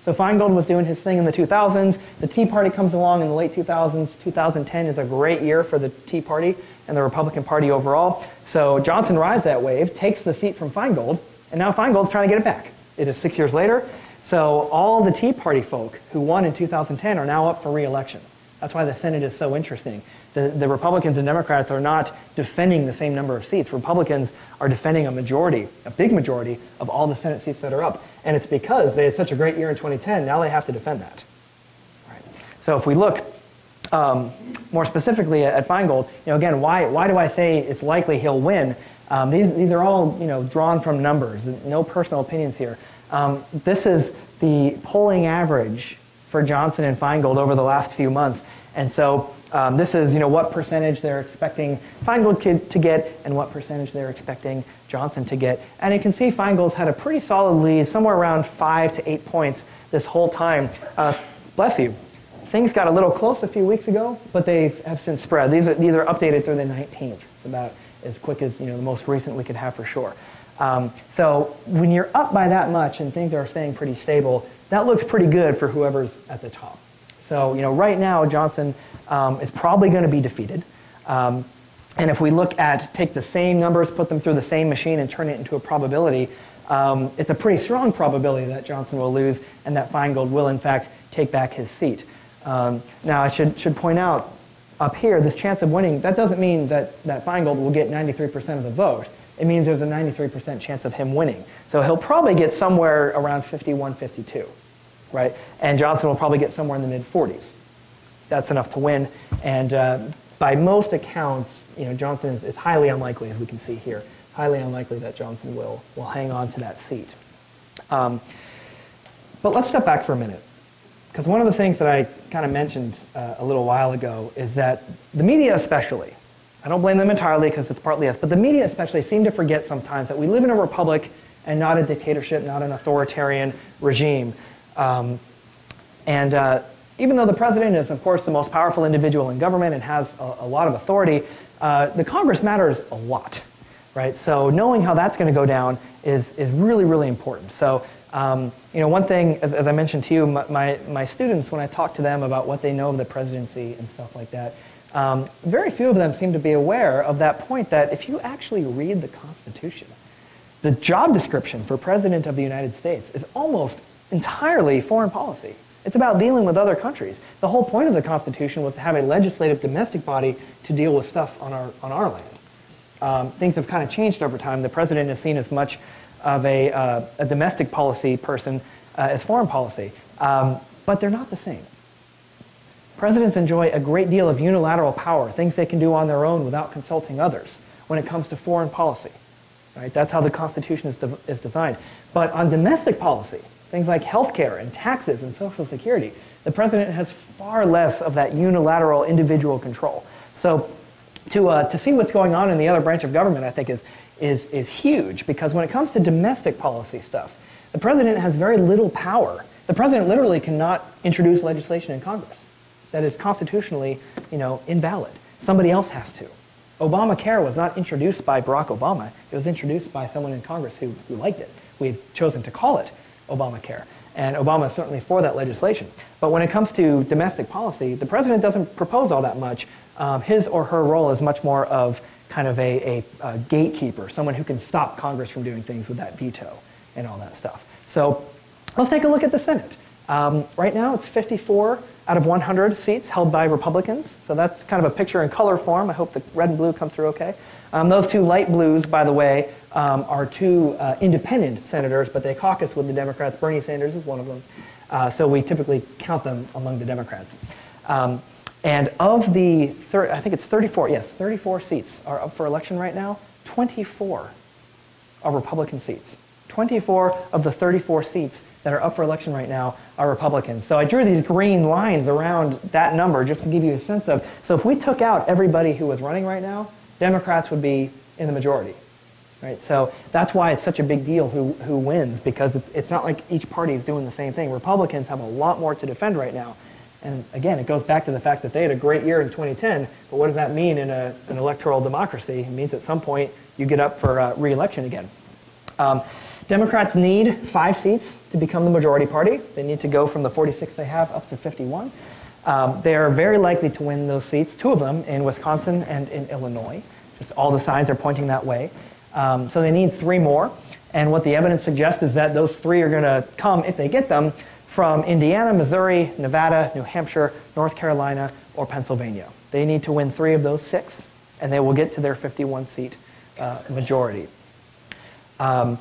So Feingold was doing his thing in the two thousands. The Tea Party comes along in the late two thousands. two thousand ten is a great year for the Tea Party and the Republican Party overall. So Johnson rides that wave, takes the seat from Feingold, and now Feingold's trying to get it back. It is six years later. So all the Tea Party folk who won in two thousand ten are now up for re-election. That's why the Senate is so interesting. The, the Republicans and Democrats are not defending the same number of seats. Republicans are defending a majority, a big majority, of all the Senate seats that are up. And it's because they had such a great year in twenty ten, now they have to defend that. Right. So if we look um, more specifically at, at Feingold, you know, again, why, why do I say it's likely he'll win? Um, these, these are all, you know, drawn from numbers, no personal opinions here. Um, this is the polling average for Johnson and Feingold over the last few months. And so um, this is, you know, what percentage they're expecting Feingold to get and what percentage they're expecting Johnson to get. And you can see Feingold's had a pretty solid lead, somewhere around five to eight points this whole time. Uh, bless you. Things got a little close a few weeks ago, but they have since spread. These are, these are updated through the nineteenth. It's about as quick as, you know, the most recent we could have for sure. Um, so when you're up by that much and things are staying pretty stable, that looks pretty good for whoever's at the top. So, you know, right now Johnson um, is probably going to be defeated. Um, and if we look at, take the same numbers, put them through the same machine and turn it into a probability, um, it's a pretty strong probability that Johnson will lose and that Feingold will in fact take back his seat. Um, now I should, should point out up here, this chance of winning, that doesn't mean that, that Feingold will get ninety-three percent of the vote. It means there's a ninety-three percent chance of him winning. So he'll probably get somewhere around fifty-one, fifty-two, right? And Johnson will probably get somewhere in the mid forties. That's enough to win. And uh, by most accounts, you know, Johnson is, it's highly unlikely, as we can see here, highly unlikely that Johnson will, will hang on to that seat. Um, but let's step back for a minute. Because one of the things that I kind of mentioned uh, a little while ago is that the media especially, I don't blame them entirely because it's partly us, but the media especially seem to forget sometimes that we live in a republic and not a dictatorship, not an authoritarian regime. Um, and uh, even though the president is, of course, the most powerful individual in government and has a, a lot of authority, uh, the Congress matters a lot, right? So knowing how that's going to go down is, is really, really important. So, um, you know, one thing, as, as I mentioned to you, my, my, my students, when I talk to them about what they know of the presidency and stuff like that, Um, very few of them seem to be aware of that point that if you actually read the Constitution, the job description for President of the United States is almost entirely foreign policy. It's about dealing with other countries. The whole point of the Constitution was to have a legislative domestic body to deal with stuff on our, on our land. Um, things have kind of changed over time. The president is seen as much of a, uh, a domestic policy person uh, as foreign policy, um, but they're not the same. Presidents enjoy a great deal of unilateral power, things they can do on their own without consulting others when it comes to foreign policy. Right? That's how the Constitution is, de is designed. But on domestic policy, things like health care and taxes and Social Security, the president has far less of that unilateral individual control. So to, uh, to see what's going on in the other branch of government, I think, is, is, is huge, because when it comes to domestic policy stuff, the president has very little power. The president literally cannot introduce legislation in Congress that is constitutionally, you know, invalid. Somebody else has to. Obamacare was not introduced by Barack Obama. It was introduced by someone in Congress who, who liked it. We've chosen to call it Obamacare. And Obama is certainly for that legislation. But when it comes to domestic policy, the president doesn't propose all that much. Um, his or her role is much more of kind of a, a, a gatekeeper, someone who can stop Congress from doing things with that veto and all that stuff. So let's take a look at the Senate. Um, right now it's fifty-four out of one hundred seats held by Republicans. So that's kind of a picture in color form. I hope the red and blue come through okay. Um, those two light blues, by the way, um, are two uh, independent senators, but they caucus with the Democrats. Bernie Sanders is one of them. Uh, so we typically count them among the Democrats. Um, and of the, I think it's thirty-four, yes, thirty-four seats are up for election right now. twenty-four are Republican seats. twenty-four of the thirty-four seats that are up for election right now are Republicans. So I drew these green lines around that number just to give you a sense of, so if we took out everybody who was running right now, Democrats would be in the majority, right? So that's why it's such a big deal who, who wins, because it's, it's not like each party is doing the same thing. Republicans have a lot more to defend right now. And again, it goes back to the fact that they had a great year in twenty ten, but what does that mean in a, an electoral democracy? It means at some point you get up for uh, re-election again. Um, Democrats need five seats to become the majority party. They need to go from the forty-six they have up to fifty-one. Um, they are very likely to win those seats, two of them in Wisconsin and in Illinois. Just all the signs are pointing that way. Um, so they need three more. And what the evidence suggests is that those three are going to come, if they get them, from Indiana, Missouri, Nevada, New Hampshire, North Carolina, or Pennsylvania. They need to win three of those six, and they will get to their fifty-one seat uh, majority. Um,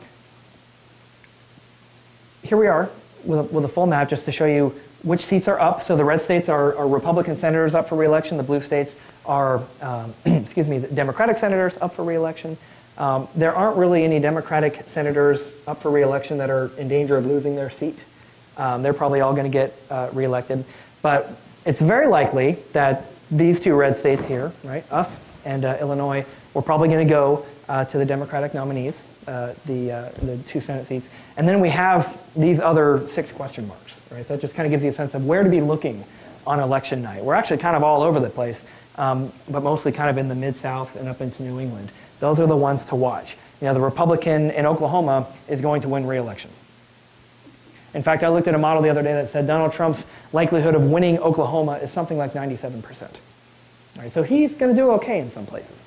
here we are with a, with a full map just to show you which seats are up. So the red states are, are Republican senators up for re-election. The blue states are, um, excuse me, the Democratic senators up for re-election. Um, there aren't really any Democratic senators up for re-election that are in danger of losing their seat. Um, they're probably all going to get uh, re-elected. But it's very likely that these two red states here, right, us and uh, Illinois, we're probably going to go uh, to the Democratic nominees, uh, the, uh, the two Senate seats. And then we have these other six question marks. Right? So that just kind of gives you a sense of where to be looking on election night. We're actually kind of all over the place, um, but mostly kind of in the Mid-South and up into New England. Those are the ones to watch. You know, the Republican in Oklahoma is going to win re-election. In fact, I looked at a model the other day that said Donald Trump's likelihood of winning Oklahoma is something like ninety-seven percent. Right? So he's going to do okay in some places.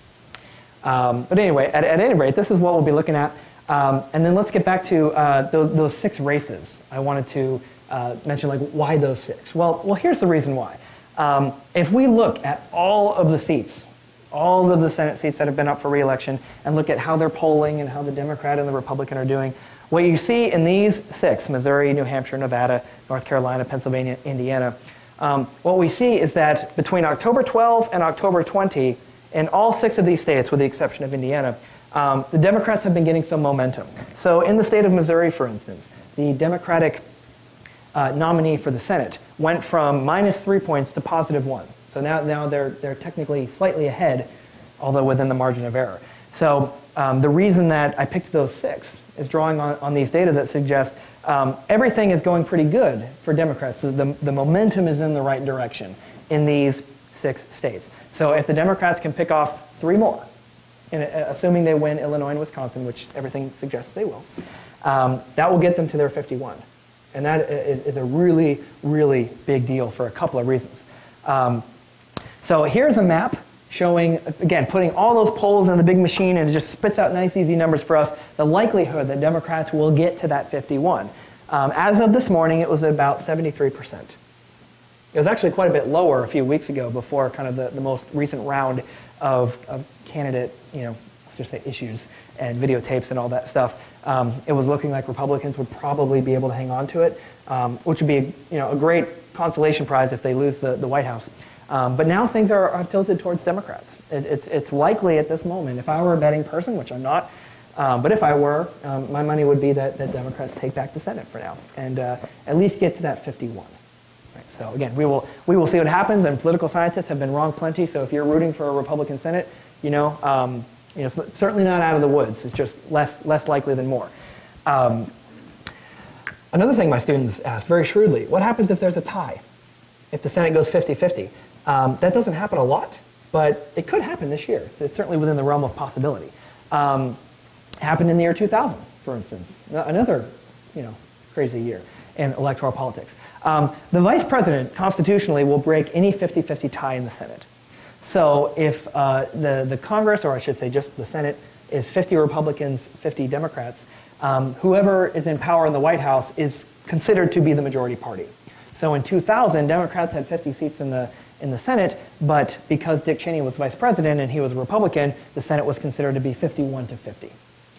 Um, but anyway, at, at any rate, this is what we'll be looking at. Um, and then let's get back to uh, those, those six races. I wanted to uh, mention, like, why those six? Well, well, here's the reason why. Um, if we look at all of the seats, all of the Senate seats that have been up for re-election, and look at how they're polling and how the Democrat and the Republican are doing, what you see in these six, Missouri, New Hampshire, Nevada, North Carolina, Pennsylvania, Indiana, um, what we see is that between October twelfth and October twentieth, in all six of these states, with the exception of Indiana, um, the Democrats have been getting some momentum. So in the state of Missouri, for instance, the Democratic uh, nominee for the Senate went from minus three points to positive one. So now, now they're, they're technically slightly ahead, although within the margin of error. So um, the reason that I picked those six is drawing on, on these data that suggest um, everything is going pretty good for Democrats. So the, the momentum is in the right direction in these six states. So if the Democrats can pick off three more, in, uh, assuming they win Illinois and Wisconsin, which everything suggests they will, um, that will get them to their fifty-one. And that is, is a really, really big deal for a couple of reasons. Um, so here's a map showing, again, putting all those polls in the big machine, and it just spits out nice, easy numbers for us, the likelihood that Democrats will get to that fifty-one. Um, as of this morning, it was about seventy-three percent. It was actually quite a bit lower a few weeks ago before kind of the, the most recent round of, of candidate, you know, let's just say issues and videotapes and all that stuff. Um, it was looking like Republicans would probably be able to hang on to it, um, which would be, you know, a great consolation prize if they lose the, the White House. Um, but now things are, are tilted towards Democrats. It, it's, it's likely at this moment, if I were a betting person, which I'm not, um, but if I were, um, my money would be that, that Democrats take back the Senate for now and uh, at least get to that fifty-one. Right, so again, we will, we will see what happens, and political scientists have been wrong plenty, so if you're rooting for a Republican Senate, you know, um, you know, it's certainly not out of the woods. It's just less, less likely than more. Um, another thing my students asked very shrewdly, what happens if there's a tie? If the Senate goes fifty fifty? Um, that doesn't happen a lot, but it could happen this year. It's, it's certainly within the realm of possibility. Um, it happened in the year two thousand, for instance, another, you know, crazy year in electoral politics. Um, the vice president constitutionally will break any fifty fifty tie in the Senate. So if uh, the, the Congress, or I should say just the Senate, is fifty Republicans, fifty Democrats, um, whoever is in power in the White House is considered to be the majority party. So in two thousand, Democrats had fifty seats in the, in the Senate, but because Dick Cheney was vice president and he was a Republican, the Senate was considered to be fifty-one to fifty.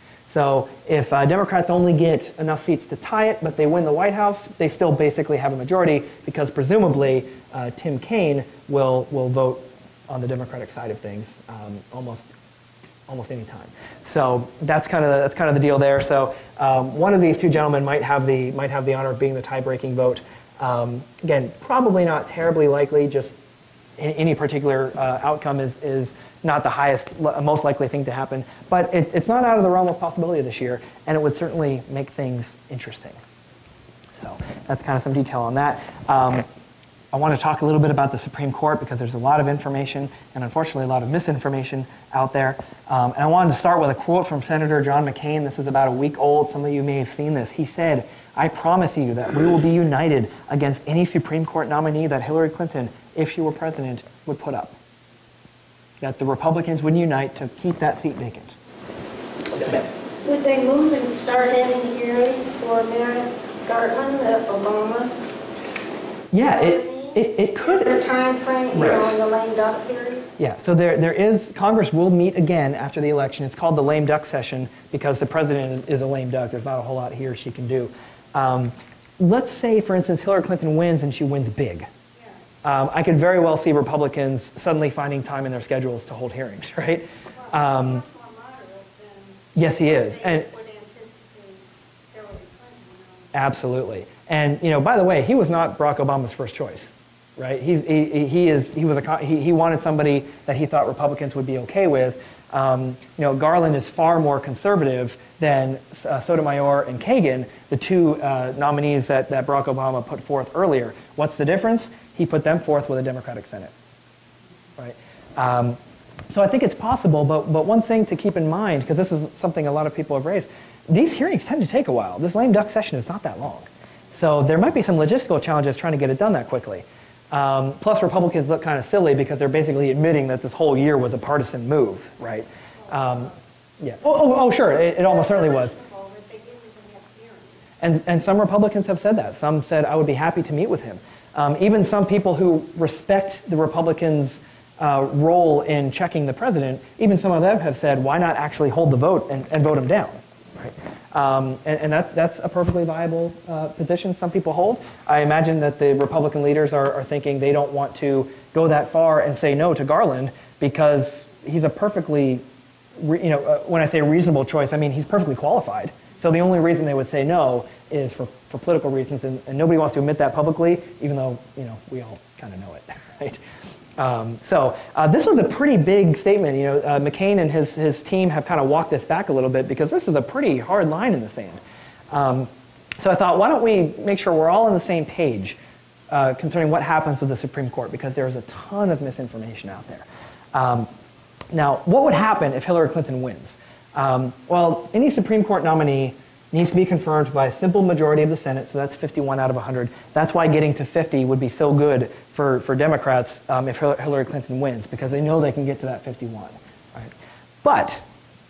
So if uh, Democrats only get enough seats to tie it, but they win the White House, they still basically have a majority because presumably uh, Tim Kaine will, will vote on the Democratic side of things um, almost almost any time. So that's kind of the, that's kind of the deal there. So um, one of these two gentlemen might have the might have the honor of being the tie-breaking vote. Um, again, probably not terribly likely. Just in, any particular uh, outcome is is not the highest, most likely thing to happen. But it, it's not out of the realm of possibility this year, and it would certainly make things interesting. So that's kind of some detail on that. Um, I want to talk a little bit about the Supreme Court because there's a lot of information and unfortunately a lot of misinformation out there. Um, and I wanted to start with a quote from Senator John McCain. This is about a week old. Some of you may have seen this. He said, "I promise you that we will be united against any Supreme Court nominee that Hillary Clinton, if she were president, would put up." That the Republicans would unite to keep that seat vacant. Would they move and start having hearings for Merrick Garland, the Obama's? Yeah, it, it, it could. The time frame, you Right. know, in the lame duck period? Yeah, so there, there is, Congress will meet again after the election. It's called the lame duck session because the president is a lame duck. There's not a whole lot he or she can do. Um, let's say, for instance, Hillary Clinton wins and she wins big. Um, I could very well see Republicans suddenly finding time in their schedules to hold hearings, right? Um, yes, he is. And absolutely. And, you know, by the way, he was not Barack Obama's first choice, right? He's, he, he, is, he, was a, he, he wanted somebody that he thought Republicans would be okay with. Um, you know, Garland is far more conservative than uh, Sotomayor and Kagan, the two uh, nominees that, that Barack Obama put forth earlier. What's the difference? He put them forth with a Democratic Senate, right? Um, so I think it's possible, but, but one thing to keep in mind, because this is something a lot of people have raised, these hearings tend to take a while. This lame duck session is not that long. So there might be some logistical challenges trying to get it done that quickly. Um, plus, Republicans look kind of silly because they're basically admitting that this whole year was a partisan move, right? Um, yeah. Oh, oh, oh, sure. It, it almost certainly was. And, and some Republicans have said that. Some said, I would be happy to meet with him. Um, even some people who respect the Republicans' uh, role in checking the president, even some of them have said, why not actually hold the vote and, and vote him down? Right? Um, and and that's, that's a perfectly viable uh, position some people hold. I imagine that the Republican leaders are, are thinking they don't want to go that far and say no to Garland because he's a perfectly, re, you know, uh, when I say reasonable choice, I mean he's perfectly qualified. So the only reason they would say no is for, for political reasons, and, and nobody wants to admit that publicly, even though, you know, we all kind of know it, right? Um, so uh, this was a pretty big statement. You know, uh, McCain and his, his team have kind of walked this back a little bit because this is a pretty hard line in the sand. Um, so I thought, why don't we make sure we're all on the same page uh, concerning what happens with the Supreme Court, because there's a ton of misinformation out there. Um, now, what would happen if Hillary Clinton wins? Um, well, any Supreme Court nominee needs to be confirmed by a simple majority of the Senate, so that's fifty-one out of one hundred. That's why getting to fifty would be so good for, for Democrats um, if Hillary Clinton wins, because they know they can get to that fifty-one. Right? But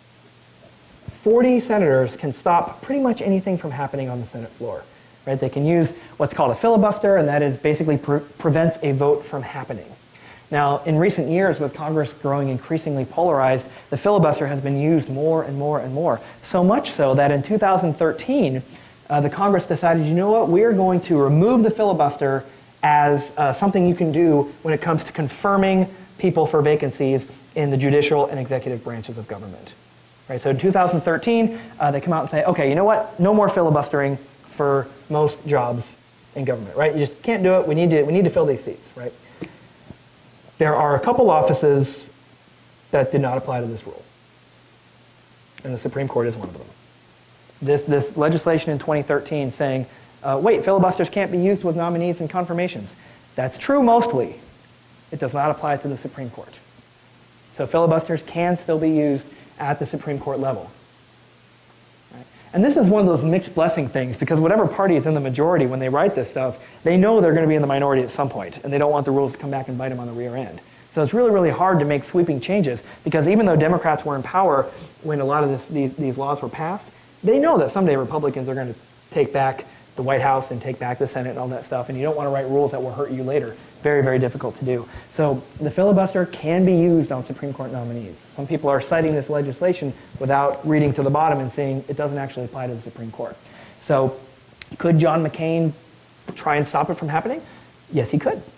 forty senators can stop pretty much anything from happening on the Senate floor. Right? They can use what's called a filibuster, and that is basically pre prevents a vote from happening. Now, in recent years, with Congress growing increasingly polarized, the filibuster has been used more and more and more. So much so that in two thousand thirteen, uh, the Congress decided, you know what, we're going to remove the filibuster as uh, something you can do when it comes to confirming people for vacancies in the judicial and executive branches of government. Right, so in two thousand thirteen, uh, they come out and say, okay, you know what, no more filibustering for most jobs in government, right? You just can't do it, we need to, we need to fill these seats, right? There are a couple offices that did not apply to this rule, and the Supreme Court is one of them. This, this legislation in twenty thirteen saying, uh, wait, filibusters can't be used with nominees and confirmations. That's true mostly. It does not apply to the Supreme Court. So filibusters can still be used at the Supreme Court level. Right? And this is one of those mixed blessing things, because whatever party is in the majority when they write this stuff, they know they're going to be in the minority at some point, and they don't want the rules to come back and bite them on the rear end. So it's really, really hard to make sweeping changes, because even though Democrats were in power when a lot of this, these, these laws were passed, they know that someday Republicans are going to take back the White House and take back the Senate and all that stuff, and you don't want to write rules that will hurt you later. Very, very difficult to do. So the filibuster can be used on Supreme Court nominees. Some people are citing this legislation without reading to the bottom and saying it doesn't actually apply to the Supreme Court. So could John McCain try and stop it from happening? Yes, he could.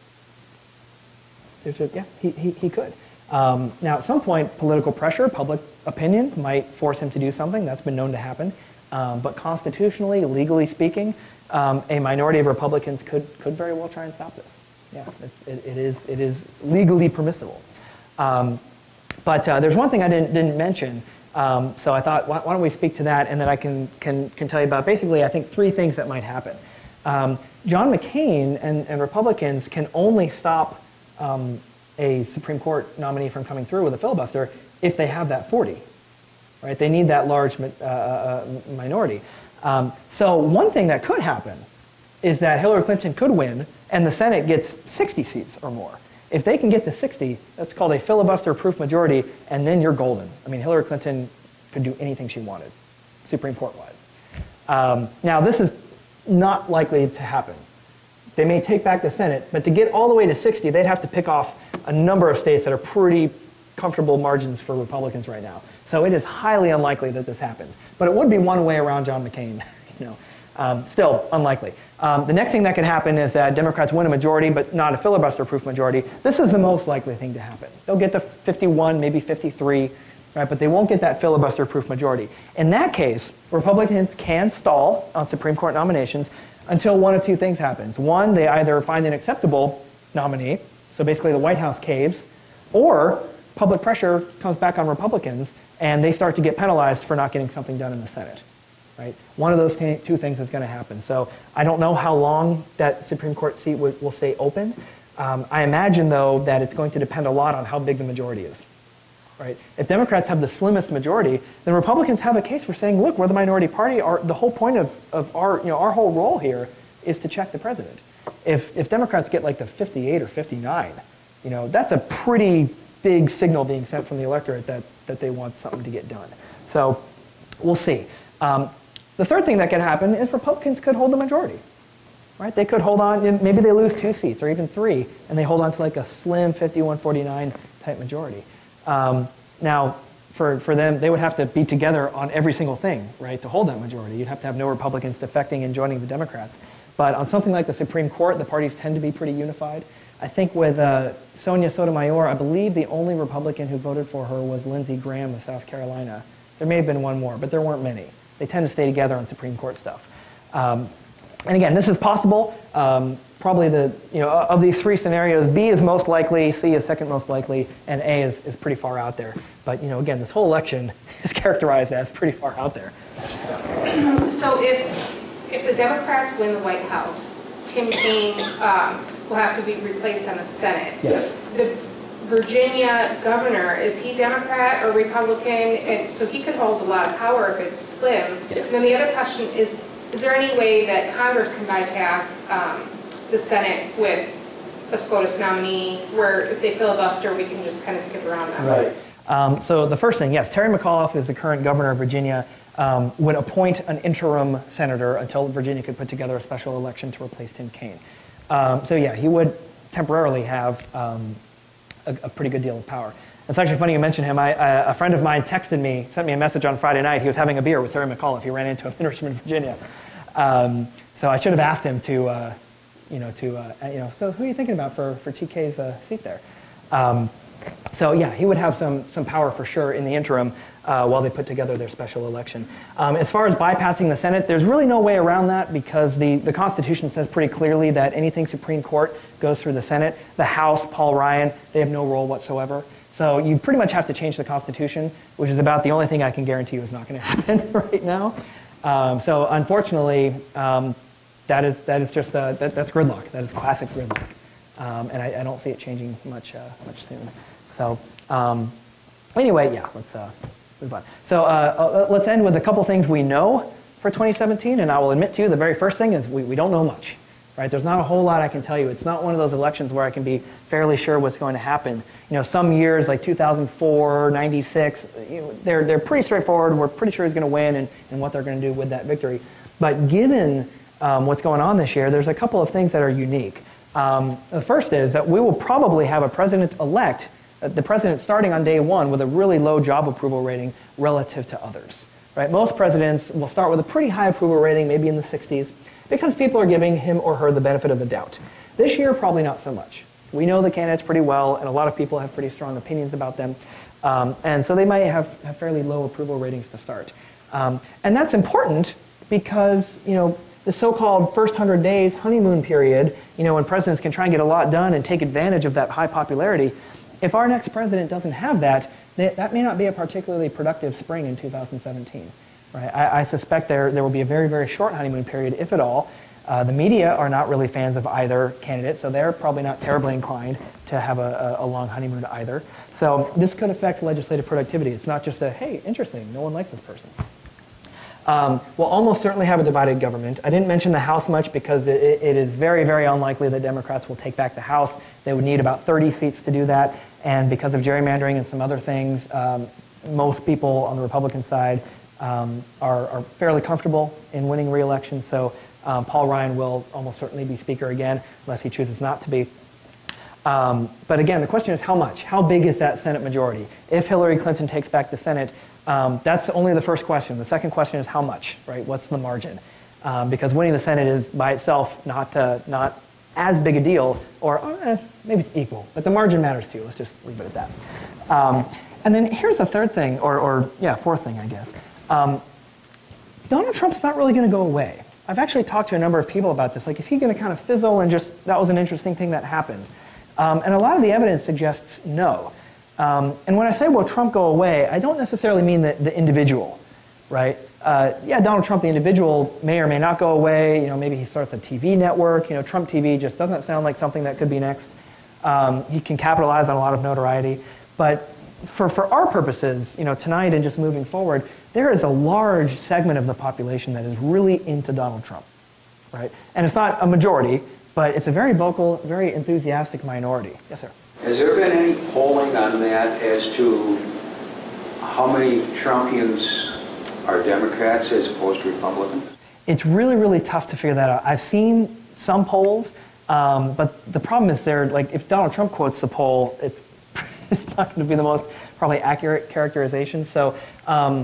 There's a, yeah, he, he, he could. Um, now, at some point, political pressure, public opinion might force him to do something. That's been known to happen. Um, but constitutionally, legally speaking, um, a minority of Republicans could, could very well try and stop this. Yeah, it, it, it, is, it is legally permissible. Um, but uh, there's one thing I didn't, didn't mention. Um, so I thought, why, why don't we speak to that, and then I can, can, can tell you about basically, I think, three things that might happen. Um, John McCain and, and Republicans can only stop um, a Supreme Court nominee from coming through with a filibuster if they have that forty, right? They need that large uh, uh, minority. Um, so one thing that could happen is that Hillary Clinton could win and the Senate gets sixty seats or more. If they can get to sixty, that's called a filibuster-proof majority, and then you're golden. I mean, Hillary Clinton could do anything she wanted, Supreme Court-wise. Um, now, this is not likely to happen. They may take back the Senate, but to get all the way to sixty, they'd have to pick off a number of states that are pretty comfortable margins for Republicans right now. So it is highly unlikely that this happens. But it would be one way around John McCain. You know, um, still unlikely. Um, the next thing that could happen is that Democrats win a majority, but not a filibuster-proof majority. This is the most likely thing to happen. They'll get to fifty-one, maybe fifty-three, right? But they won't get that filibuster-proof majority. In that case, Republicans can stall on Supreme Court nominations until one of two things happens. One, they either find an acceptable nominee, so basically the White House caves, or public pressure comes back on Republicans and they start to get penalized for not getting something done in the Senate. Right? One of those two things is going to happen. So I don't know how long that Supreme Court seat will, will stay open. Um, I imagine, though, that it's going to depend a lot on how big the majority is. Right? If Democrats have the slimmest majority, then Republicans have a case for saying, look, we're the minority party. Our, the whole point of, of our, you know, our whole role here is to check the president. If, if Democrats get like the fifty-eight or fifty-nine, you know, that's a pretty big signal being sent from the electorate that, that they want something to get done. So we'll see. Um, The third thing that could happen is Republicans could hold the majority, right? They could hold on, maybe they lose two seats or even three, and they hold on to like a slim fifty-one forty-nine type majority. Um, now, for, for them, they would have to be together on every single thing, right, to hold that majority. You'd have to have no Republicans defecting and joining the Democrats. But on something like the Supreme Court, the parties tend to be pretty unified. I think with uh, Sonia Sotomayor, I believe the only Republican who voted for her was Lindsey Graham of South Carolina. There may have been one more, but there weren't many. They tend to stay together on Supreme Court stuff. Um, and again, this is possible. Um, probably the, you know, of these three scenarios, B is most likely, C is second most likely, and A is, is pretty far out there. But, you know, again, this whole election is characterized as pretty far out there. So if, if the Democrats win the White House, Tim Kaine um, will have to be replaced on the Senate. Yes. The Virginia governor, is he Democrat or Republican? And so he could hold a lot of power if it's slim. Yes. And then the other question is, is there any way that Congress can bypass um, the Senate with a SCOTUS nominee where if they filibuster, we can just kind of skip around that? Right. Um, so the first thing, yes, Terry McAuliffe is the current governor of Virginia, um, would appoint an interim senator until Virginia could put together a special election to replace Tim Kaine. Um, so yeah, he would temporarily have um, A, a pretty good deal of power. It's actually funny you mentioned him. I, I, a friend of mine texted me, sent me a message on Friday night. He was having a beer with Terry McAuliffe. He ran into him in Richmond, Virginia. Um, so I should have asked him to, uh, you know, to, uh, you know, so who are you thinking about for, for T K's uh, seat there? Um, so yeah, he would have some, some power for sure in the interim uh, while they put together their special election. Um, as far as bypassing the Senate, there's really no way around that because the, the Constitution says pretty clearly that anything Supreme Court goes through the Senate. The House, Paul Ryan, they have no role whatsoever. So you pretty much have to change the Constitution, which is about the only thing I can guarantee you is not going to happen right now. Um, so unfortunately, um, that is that is just uh, that, that's gridlock. That is classic gridlock, um, and I, I don't see it changing much uh, much soon. So um, anyway, yeah, let's uh, move on. So uh, let's end with a couple things we know for twenty seventeen, and I will admit to you, the very first thing is we, we don't know much. Right? There's not a whole lot I can tell you. It's not one of those elections where I can be fairly sure what's going to happen. You know, some years like two thousand four, ninety-six, you know, they're they're pretty straightforward. We're pretty sure he's going to win and, and what they're going to do with that victory. But given um, what's going on this year, there's a couple of things that are unique. Um, the first is that we will probably have a president-elect, uh, the president starting on day one with a really low job approval rating relative to others. Right? Most presidents will start with a pretty high approval rating, maybe in the sixties. Because people are giving him or her the benefit of the doubt. This year, probably not so much. We know the candidates pretty well, and a lot of people have pretty strong opinions about them. Um, and so they might have, have fairly low approval ratings to start. Um, and that's important because, you know, the so-called first hundred days honeymoon period, you know, when presidents can try and get a lot done and take advantage of that high popularity, if our next president doesn't have that, that, that may not be a particularly productive spring in two thousand seventeen. Right? I, I suspect there, there will be a very, very short honeymoon period, if at all. Uh, the media are not really fans of either candidate, so they're probably not terribly inclined to have a, a, a long honeymoon either. So this could affect legislative productivity. It's not just a, hey, interesting, no one likes this person. Um, we'll almost certainly have a divided government. I didn't mention the House much because it, it is very, very unlikely that Democrats will take back the House. They would need about thirty seats to do that. And because of gerrymandering and some other things, um, most people on the Republican side um, are, are fairly comfortable in winning re-election. So um, Paul Ryan will almost certainly be Speaker again, unless he chooses not to be. Um, but again, the question is how much? How big is that Senate majority? If Hillary Clinton takes back the Senate, Um, that's only the first question. The second question is how much, right? What's the margin? Um, because winning the Senate is by itself not, uh, not as big a deal, or eh, maybe it's equal, but the margin matters too. Let's just leave it at that. Um, and then here's a third thing, or, or yeah, fourth thing, I guess. Um, Donald Trump's not really going to go away. I've actually talked to a number of people about this. Like, is he going to kind of fizzle and just, that was an interesting thing that happened? Um, and a lot of the evidence suggests no. Um, and when I say, will Trump go away, I don't necessarily mean the, the individual, right? Uh, yeah, Donald Trump, the individual, may or may not go away. You know, maybe he starts a T V network. You know, Trump T V just doesn't sound like something that could be next. Um, he can capitalize on a lot of notoriety. But for, for our purposes, you know, tonight and just moving forward, there is a large segment of the population that is really into Donald Trump, right? And it's not a majority, but it's a very vocal, very enthusiastic minority. Yes, sir. Has there been any polling on that as to how many Trumpians are Democrats as opposed to Republicans? It's really, really tough to figure that out. I've seen some polls, um, but the problem is they're like, if Donald Trump quotes the poll, it, it's not going to be the most probably accurate characterization. So um,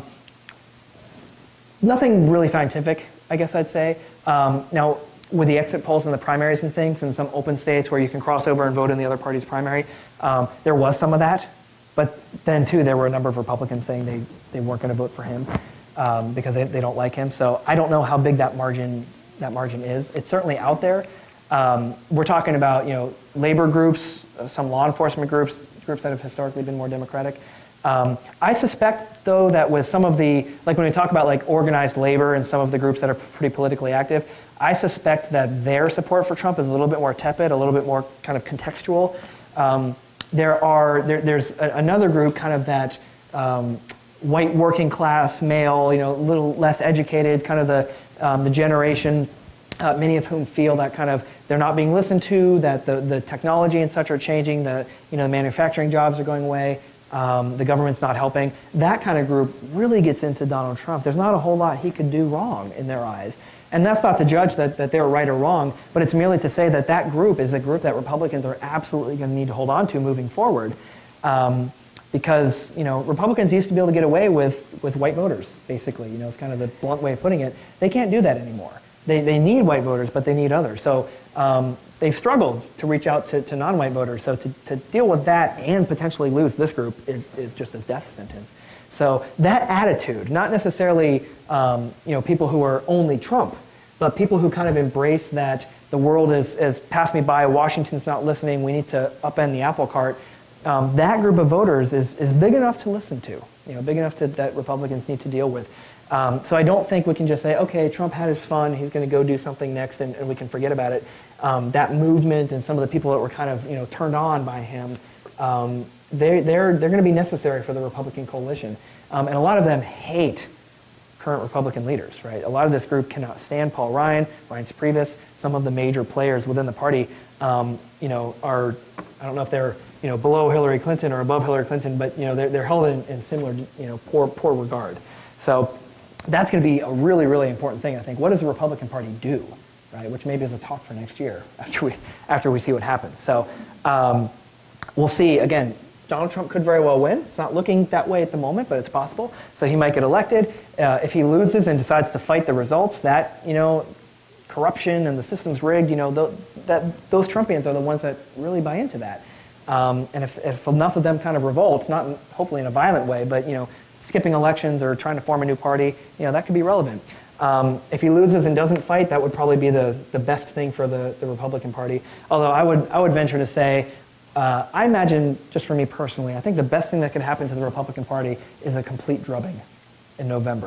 nothing really scientific, I guess I'd say. Um, now, with the exit polls and the primaries and things in some open states where you can cross over and vote in the other party's primary, um, there was some of that. But then, too, there were a number of Republicans saying they, they weren't going to vote for him um, because they, they don't like him. So I don't know how big that margin that margin is. It's certainly out there. Um, we're talking about, you know, labor groups, uh, some law enforcement groups, groups that have historically been more Democratic. Um, I suspect, though, that with some of the, like when we talk about like organized labor and some of the groups that are pretty politically active, I suspect that their support for Trump is a little bit more tepid, a little bit more kind of contextual. Um, there are there, there's a, another group, kind of that um, white working class male, you know, a little less educated, kind of the um, the generation, uh, many of whom feel that kind of they're not being listened to, that the the technology and such are changing, the you know the manufacturing jobs are going away. Um, the government's not helping. That kind of group really gets into Donald Trump. There's not a whole lot he could do wrong in their eyes. And that's not to judge that, that they're right or wrong, but it's merely to say that that group is a group that Republicans are absolutely going to need to hold on to moving forward. Um, because, you know, Republicans used to be able to get away with, with white voters, basically. You know, it's kind of the blunt way of putting it. They can't do that anymore. They, they need white voters, but they need others. So um, they've struggled to reach out to, to non-white voters. So to, to deal with that and potentially lose this group is, is just a death sentence. So that attitude, not necessarily um, you know, people who are only Trump, but people who kind of embrace that the world is, is passed me by, Washington's not listening, we need to upend the apple cart, um, that group of voters is, is big enough to listen to, you know, big enough to, that Republicans need to deal with. Um, so I don't think we can just say, okay, Trump had his fun, he's going to go do something next, and, and we can forget about it. Um, that movement and some of the people that were kind of, you know, turned on by him, um, they, they're, they're going to be necessary for the Republican coalition. Um, and a lot of them hate current Republican leaders, right? A lot of this group cannot stand Paul Ryan, Reince Priebus, some of the major players within the party, um, you know, are, I don't know if they're, you know, below Hillary Clinton or above Hillary Clinton, but, you know, they're, they're held in, in similar, you know, poor, poor regard. So that's going to be a really, really important thing, I think. What does the Republican Party do, right? Which maybe is a talk for next year after we, after we see what happens. So um, we'll see, again, Donald Trump could very well win. It's not looking that way at the moment, but it's possible. So he might get elected. Uh, if he loses and decides to fight the results, that, you know, corruption and the system's rigged, you know, th that those Trumpians are the ones that really buy into that. Um, and if, if enough of them kind of revolt, not in, hopefully in a violent way, but, you know, skipping elections or trying to form a new party, you know, that could be relevant. Um, if he loses and doesn't fight, that would probably be the, the best thing for the, the Republican Party. Although I would, I would venture to say, Uh, I imagine, just for me personally, I think the best thing that could happen to the Republican Party is a complete drubbing in November.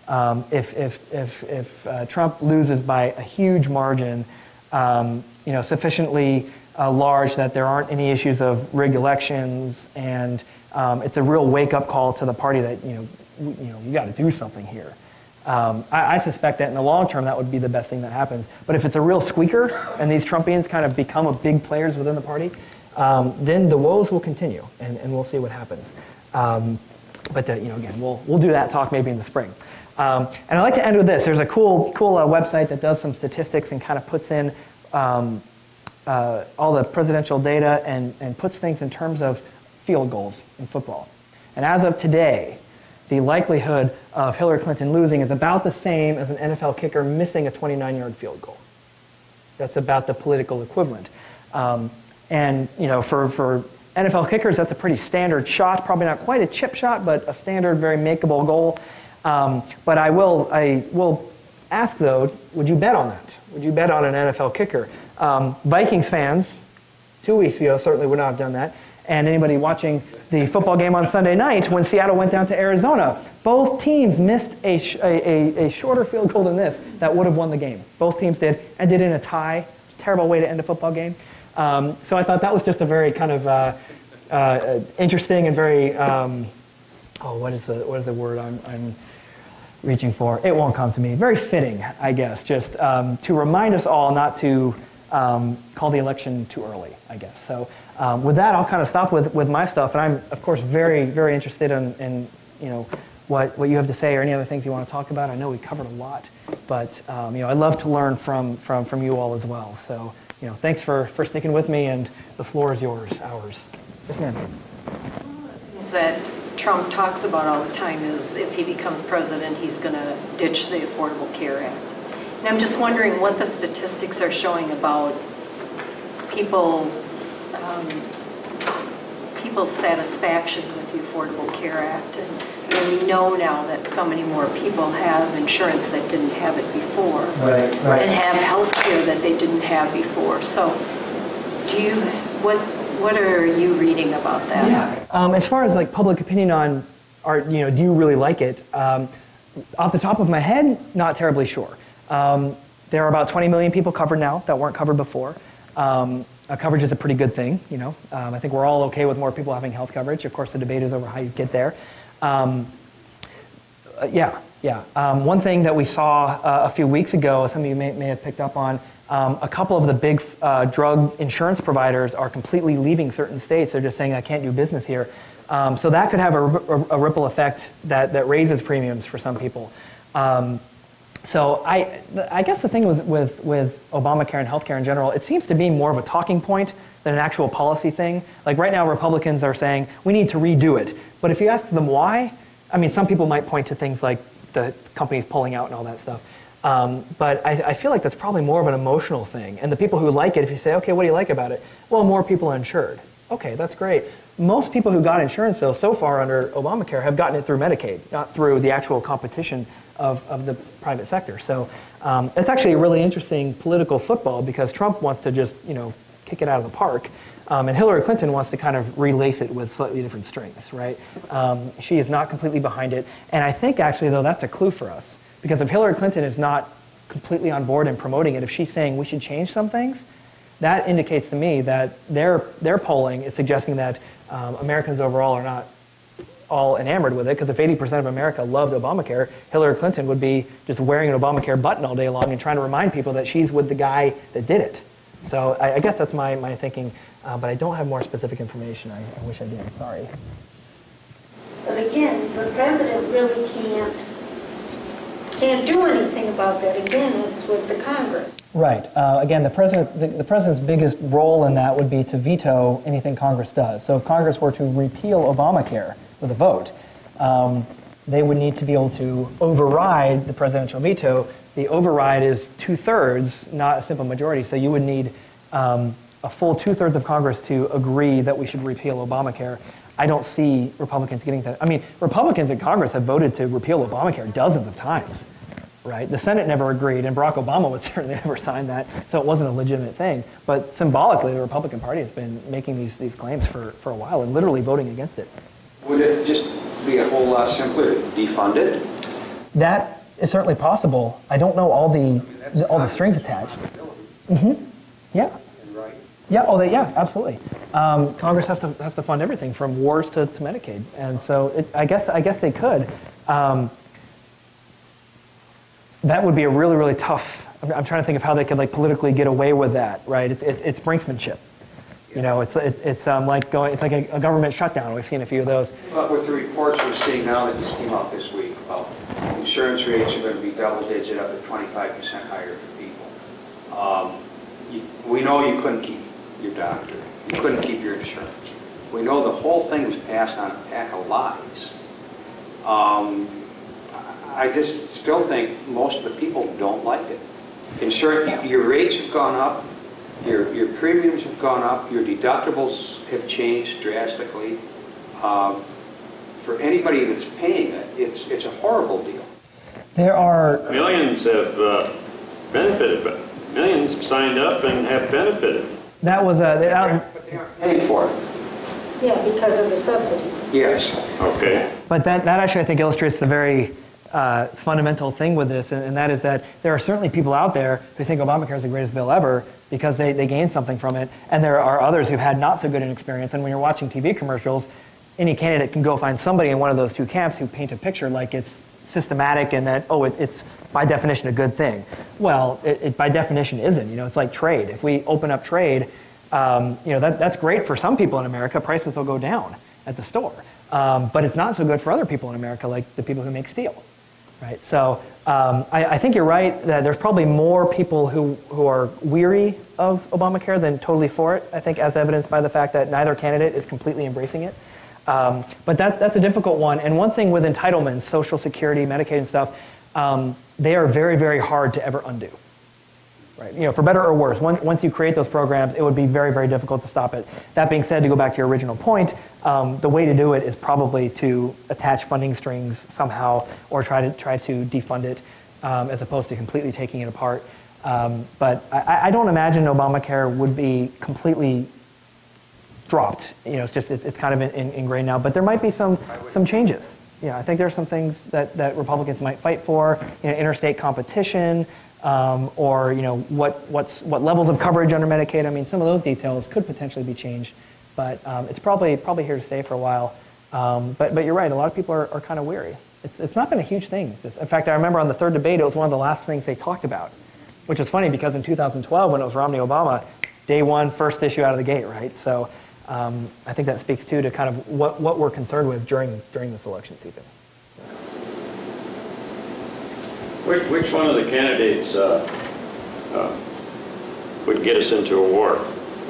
Um, if if, if, if uh, Trump loses by a huge margin, um, you know, sufficiently uh, large that there aren't any issues of rigged elections, and um, it's a real wake-up call to the party that, you know, w- you know, you got to do something here. Um, I, I suspect that in the long term, that would be the best thing that happens. But if it's a real squeaker, and these Trumpians kind of become a big players within the party, um, then the woes will continue, and, and we'll see what happens. Um, but uh, you know, again, we'll we'll do that talk maybe in the spring. Um, and I'd like to end with this. There's a cool cool uh, website that does some statistics and kind of puts in um, uh, all the presidential data and and puts things in terms of field goals in football. And as of today, the likelihood of Hillary Clinton losing is about the same as an N F L kicker missing a twenty-nine yard field goal. That's about the political equivalent. Um, and you know, for, for N F L kickers, that's a pretty standard shot, probably not quite a chip shot, but a standard, very makeable goal. Um, but I will, I will ask though, would you bet on that? Would you bet on an N F L kicker? Um, Vikings fans, two weeks ago, certainly would not have done that. And anybody watching the football game on Sunday night, when Seattle went down to Arizona, both teams missed a, sh- a, a, a shorter field goal than this that would have won the game. Both teams did, and did in a tie. It's a terrible way to end a football game. Um, so I thought that was just a very kind of uh, uh, interesting and very, um, oh, what is the what is the word I'm, I'm reaching for? It won't come to me. Very fitting, I guess, just um, to remind us all not to um, call the election too early, I guess. So. Um, with that, I'll kind of stop with, with my stuff, and I'm, of course, very, very interested in, in you know, what, what you have to say or any other things you want to talk about. I know we covered a lot, but um, you know, I love to learn from, from, from you all as well. So, you know, thanks for, for sticking with me, and the floor is yours, ours. Yes, ma'am. One of the things that Trump talks about all the time is if he becomes president, he's going to ditch the Affordable Care Act. And I'm just wondering what the statistics are showing about people Um, people's satisfaction with the Affordable Care Act. And you know, we know now that so many more people have insurance that didn't have it before, right, right. and have health care that they didn't have before. So do you, what what are you reading about that? Yeah. Um, as far as like public opinion on, are, you know, do you really like it? Um, off the top of my head, not terribly sure. Um, there are about twenty million people covered now that weren't covered before. Um, Uh, coverage is a pretty good thing, you know. Um, I think we're all okay with more people having health coverage. Of course, the debate is over how you get there. Um, uh, yeah, yeah. Um, one thing that we saw uh, a few weeks ago, some of you may, may have picked up on, um, a couple of the big uh, drug insurance providers are completely leaving certain states. They're just saying, I can't do business here. Um, so that could have a, a, a ripple effect that, that raises premiums for some people. Um, So I, I guess the thing was with, with Obamacare and healthcare in general, it seems to be more of a talking point than an actual policy thing. Like right now, Republicans are saying, we need to redo it. But if you ask them why, I mean, some people might point to things like the companies pulling out and all that stuff. Um, but I, I feel like that's probably more of an emotional thing. And the people who like it, if you say, okay, what do you like about it? Well, more people are insured. Okay, that's great. Most people who got insurance, though, so far under Obamacare have gotten it through Medicaid, not through the actual competition of, of the private sector. So um, it's actually a really interesting political football because Trump wants to just, you know, kick it out of the park. Um, and Hillary Clinton wants to kind of relace it with slightly different strings, right? Um, she is not completely behind it. And I think actually, though, that's a clue for us. Because if Hillary Clinton is not completely on board and promoting it, if she's saying we should change some things, that indicates to me that their, their polling is suggesting that um, Americans overall are not all enamored with it, because if eighty percent of America loved Obamacare, Hillary Clinton would be just wearing an Obamacare button all day long and trying to remind people that she's with the guy that did it. So I, I guess that's my, my thinking, uh, but I don't have more specific information. I, I wish I did, sorry. But again, the president really can't, can't do anything about that. Again, it's with the Congress. Right. Uh, again, the president, the, the president's biggest role in that would be to veto anything Congress does. So if Congress were to repeal Obamacare with a vote, um, they would need to be able to override the presidential veto. The override is two-thirds, not a simple majority. So you would need um, a full two-thirds of Congress to agree that we should repeal Obamacare. I don't see Republicans getting that. I mean, Republicans in Congress have voted to repeal Obamacare dozens of times, right? The Senate never agreed, and Barack Obama would certainly never sign that, so it wasn't a legitimate thing. But symbolically, the Republican Party has been making these, these claims for, for a while and literally voting against it. Would it just be a whole lot simpler to defund it? That it's certainly possible. I don't know all the, I mean, that's the all the strings attached. responsibility. Yeah. And right. Yeah, oh, they, yeah, absolutely. Um, Congress has to has to fund everything from wars to, to Medicaid, and so it, I guess I guess they could. Um, that would be a really really tough. I'm, I'm trying to think of how they could like politically get away with that, right? It's it's, it's brinksmanship. You know, it's it, it's um, like going. It's like a, a government shutdown. We've seen a few of those. But with the reports we're seeing now that just came out this week about insurance rates are going to be double digit up to twenty-five percent higher for people. Um, you, we know you couldn't keep your doctor. You couldn't keep your insurance. We know the whole thing was passed on a pack of lies. Um, I just still think most of the people don't like it. Insurance, your rates have gone up. Your, your premiums have gone up, your deductibles have changed drastically. Um, for anybody that's paying it, it's, it's a horrible deal. There are... Millions have uh, benefited, but millions have signed up and have benefited. That was a... That, But they aren't paying for it. Yeah, because of the subsidies. Yes. Okay. but that, that actually, I think, illustrates the very uh, fundamental thing with this, and, and that is that there are certainly people out there who think Obamacare is the greatest bill ever, because they, they gain something from it. And there are others who've had not so good an experience. And when you're watching T V commercials, any candidate can go find somebody in one of those two camps who paint a picture like it's systematic and that, oh, it, it's by definition a good thing. Well, it, it by definition isn't. You know, it's like trade. If we open up trade, um, you know, that, that's great for some people in America. Prices will go down at the store. Um, but it's not so good for other people in America, like the people who make steel. Right, so um, I, I think you're right that there's probably more people who, who are weary of Obamacare than totally for it, I think, as evidenced by the fact that neither candidate is completely embracing it. Um, but that, that's a difficult one. And one thing with entitlements, Social Security, Medicaid and stuff, um, they are very, very hard to ever undo. Right? You know, for better or worse, once, once you create those programs, it would be very, very difficult to stop it. That being said, to go back to your original point, um, the way to do it is probably to attach funding strings somehow, or try to try to defund it, um, as opposed to completely taking it apart. Um, but I, I don't imagine Obamacare would be completely dropped. You know, it's just it's, it's kind of in, in, ingrained now. But there might be some some changes. Yeah, I think there are some things that that Republicans might fight for. You know, interstate competition. Um, or you know what what's what levels of coverage under Medicaid. I mean, some of those details could potentially be changed, but um, it's probably probably here to stay for a while. Um, but but you're right. A lot of people are, are kind of weary. It's it's not been a huge thing. This, in fact, I remember on the third debate, it was one of the last things they talked about, which is funny because in two thousand twelve, when it was Romney Obama, day one, first issue out of the gate, right? So um, I think that speaks too to kind of what what we're concerned with during during this election season. Which, which one of the candidates uh, uh, would get us into a war?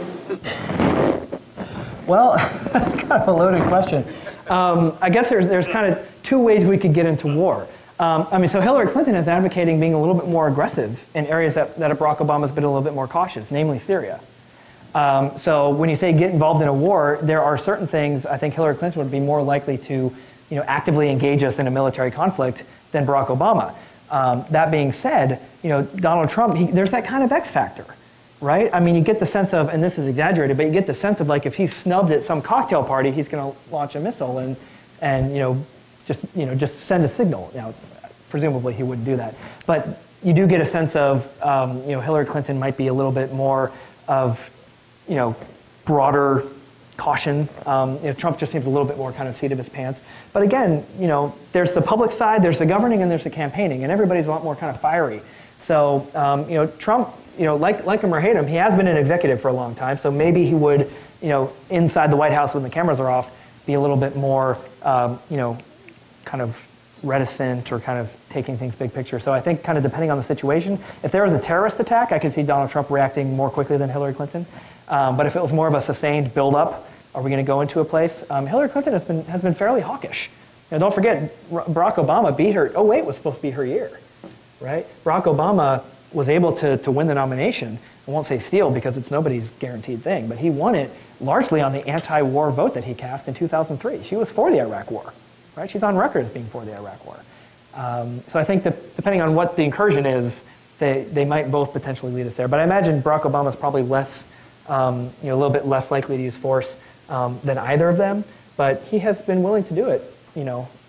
Well, that's kind of a loaded question. Um, I guess there's there's kind of two ways we could get into war. Um, I mean, so Hillary Clinton is advocating being a little bit more aggressive in areas that, that Barack Obama's been a little bit more cautious, namely Syria. Um, so when you say get involved in a war, there are certain things I think Hillary Clinton would be more likely to, you know, actively engage us in a military conflict than Barack Obama. Um, that being said, you know, Donald Trump, he, there's that kind of X factor, right? I mean, you get the sense of, and this is exaggerated, but you get the sense of like if he's snubbed at some cocktail party, he's going to launch a missile and, and you know, just you know, just send a signal. Now, presumably he wouldn't do that, but you do get a sense of, um, you know, Hillary Clinton might be a little bit more of, you know, broader caution. Um, you know, Trump just seems a little bit more kind of seat of his pants. But again, you know, there's the public side, there's the governing, and there's the campaigning, and everybody's a lot more kind of fiery. So, um, you know, Trump, you know, like like him or hate him, he has been an executive for a long time. So maybe he would, you know, inside the White House when the cameras are off, be a little bit more, um, you know, kind of reticent or kind of taking things big picture. So I think kind of depending on the situation, if there was a terrorist attack, I could see Donald Trump reacting more quickly than Hillary Clinton. Um, but if it was more of a sustained build-up, are we going to go into a place? Um, Hillary Clinton has been has been fairly hawkish. Now, don't forget, Barack Obama beat her. oh wait, was supposed to be her year, right? Barack Obama was able to to win the nomination. I won't say steal because it's nobody's guaranteed thing, but he won it largely on the anti-war vote that he cast in two thousand three. She was for the Iraq War, right? She's on record as being for the Iraq War. Um, so I think that depending on what the incursion is, they they might both potentially lead us there. But I imagine Barack Obama's probably less. Um, you know, a little bit less likely to use force um, than either of them, but he has been willing to do it, you know,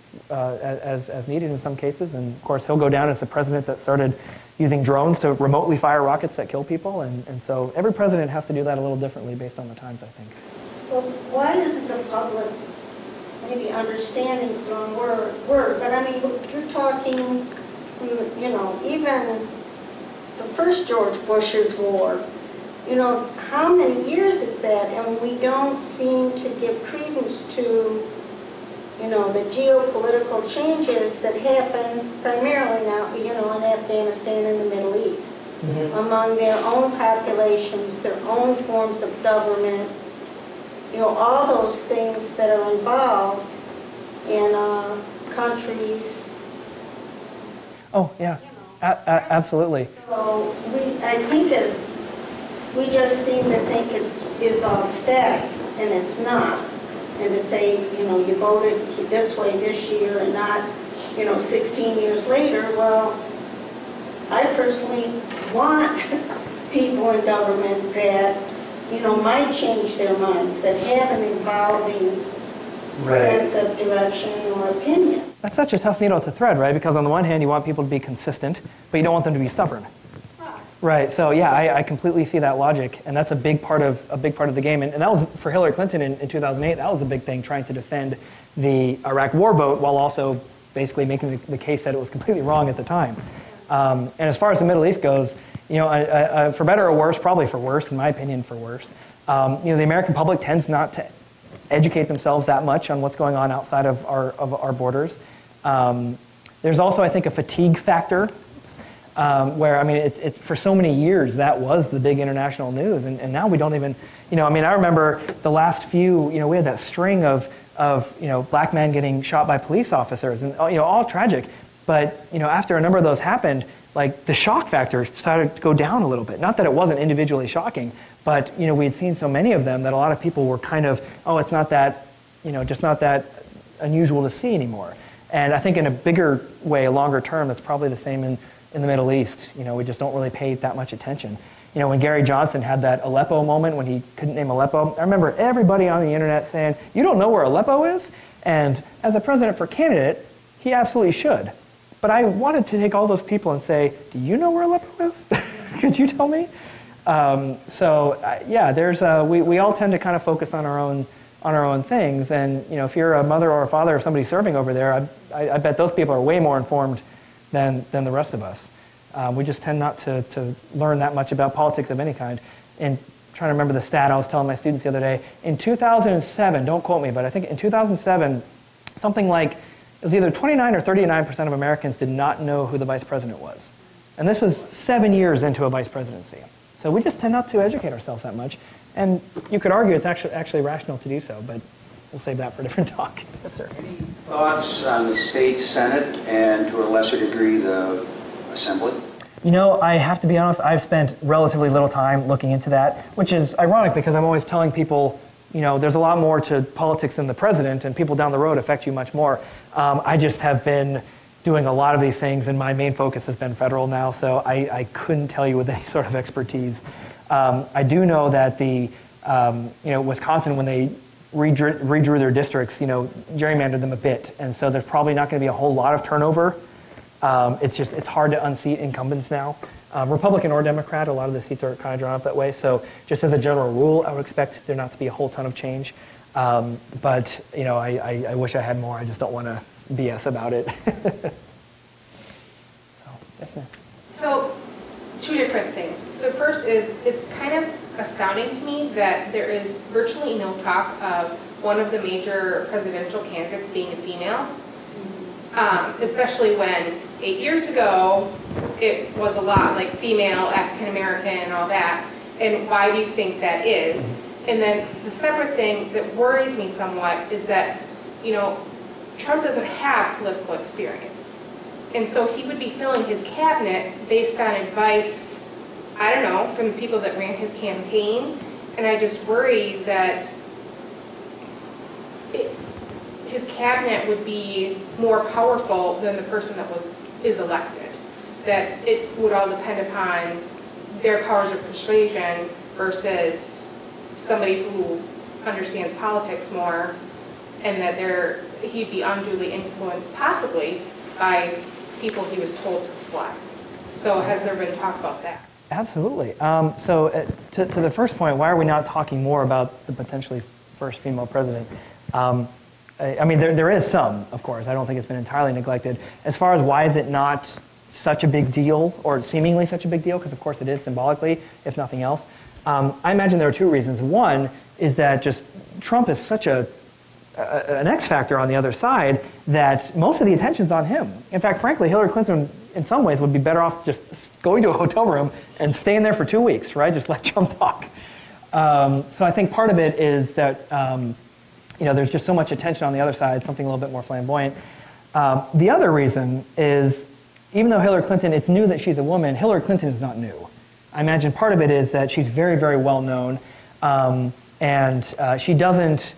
uh, as, as needed in some cases. And of course, he'll go down as the president that started using drones to remotely fire rockets that kill people. And, and so every president has to do that a little differently based on the times, I think. Well, why isn't the public, maybe understanding is the wrong word, word, but I mean, you're talking, you know, even the first George Bush's war, you know, how many years is that? And we don't seem to give credence to, you know, the geopolitical changes that happen primarily now, you know, in Afghanistan and the Middle East, mm-hmm. among their own populations, their own forms of government, you know, all those things that are involved in uh, countries. Oh, yeah, You know. a a absolutely. So we, I think it's, we just seem to think it is all static, and it's not. And to say, you know, you voted this way this year and not, you know, sixteen years later, well, I personally want people in government that, you know, might change their minds, that have an evolving right. sense of direction or opinion. That's such a tough needle to thread, right? Because on the one hand, you want people to be consistent, but you don't want them to be stubborn. Right. So yeah, I, I completely see that logic, and that's a big part of a big part of the game. And, and that was for Hillary Clinton in, in two thousand eight. That was a big thing, trying to defend the Iraq War vote while also basically making the, the case that it was completely wrong at the time. Um, and as far as the Middle East goes, you know, I, I, I, for better or worse, probably for worse, in my opinion, for worse. Um, you know, the American public tends not to educate themselves that much on what's going on outside of our of our borders. Um, there's also, I think, a fatigue factor. Um, where, I mean, it's it, for so many years, that was the big international news, and, and now we don't even, you know, I mean, I remember the last few, you know, we had that string of, of, you know, black men getting shot by police officers, and, you know, all tragic, but, you know, after a number of those happened, like, the shock factor started to go down a little bit. Not that it wasn't individually shocking, but, you know, we had seen so many of them that a lot of people were kind of, oh, it's not that, you know, just not that unusual to see anymore. And I think in a bigger way, a longer term, it's probably the same in in the Middle East. You know, we just don't really pay that much attention. You know, when Gary Johnson had that Aleppo moment when he couldn't name Aleppo, I remember everybody on the internet saying, you don't know where Aleppo is? And as a president for candidate, he absolutely should. But I wanted to take all those people and say, do you know where Aleppo is? Could you tell me? Um, so uh, yeah, there's a, we, we all tend to kind of focus on our own on our own things. And you know, if you're a mother or a father of somebody serving over there, I, I, I bet those people are way more informed than, than the rest of us. Um, we just tend not to, to learn that much about politics of any kind. And trying to remember the stat I was telling my students the other day, in two thousand seven, don't quote me, but I think in two thousand seven, something like, it was either twenty-nine or thirty-nine percent of Americans did not know who the vice president was. And this is seven years into a vice presidency. So we just tend not to educate ourselves that much. And you could argue it's actually, actually rational to do so, but we'll save that for a different talk. Yes, sir. Any thoughts on the state Senate and to a lesser degree the Assembly? You know, I have to be honest, I've spent relatively little time looking into that, which is ironic because I'm always telling people, you know, there's a lot more to politics than the president, and people down the road affect you much more. Um, I just have been doing a lot of these things, and my main focus has been federal now, so I, I couldn't tell you with any sort of expertise. Um, I do know that the, um, you know, Wisconsin, when they redrew, redrew their districts, you know, gerrymandered them a bit, and so there's probably not going to be a whole lot of turnover. Um, it's just, it's hard to unseat incumbents now. Uh, Republican or Democrat, a lot of the seats are kind of drawn up that way, so just as a general rule, I would expect there not to be a whole ton of change. Um, but, you know, I, I, I wish I had more. I just don't want to B S about it. So, yes, ma'am. So, two different things. The first is, it's kind of astounding to me that there is virtually no talk of one of the major presidential candidates being a female, um, especially when eight years ago it was a lot like female, African American, and all that. And why do you think that is? And then the separate thing that worries me somewhat is that, you know, Trump doesn't have political experience. And so he would be filling his cabinet based on advice, I don't know, from the people that ran his campaign. And I just worry that it, his cabinet would be more powerful than the person that was, is elected. That it would all depend upon their powers of persuasion versus somebody who understands politics more and that there, he'd be unduly influenced possibly by people he was told to select. So has there been talk about that? Absolutely. Um, so uh, to, to the first point, why are we not talking more about the potentially first female president? Um, I, I mean, there, there is some, of course. I don't think it's been entirely neglected. As far as why is it not such a big deal, or seemingly such a big deal, because of course it is symbolically, if nothing else. Um, I imagine there are two reasons. One is that just Trump is such a, a an X factor on the other side that most of the attention's on him. In fact, frankly, Hillary Clinton in some ways would be better off just going to a hotel room and staying there for two weeks, right? Just let Trump talk. Um, so I think part of it is that um, you know, there's just so much attention on the other side, something a little bit more flamboyant. Um, the other reason is, even though Hillary Clinton, it's new that she's a woman, Hillary Clinton is not new. I imagine part of it is that she's very, very well known, um, and uh, she doesn't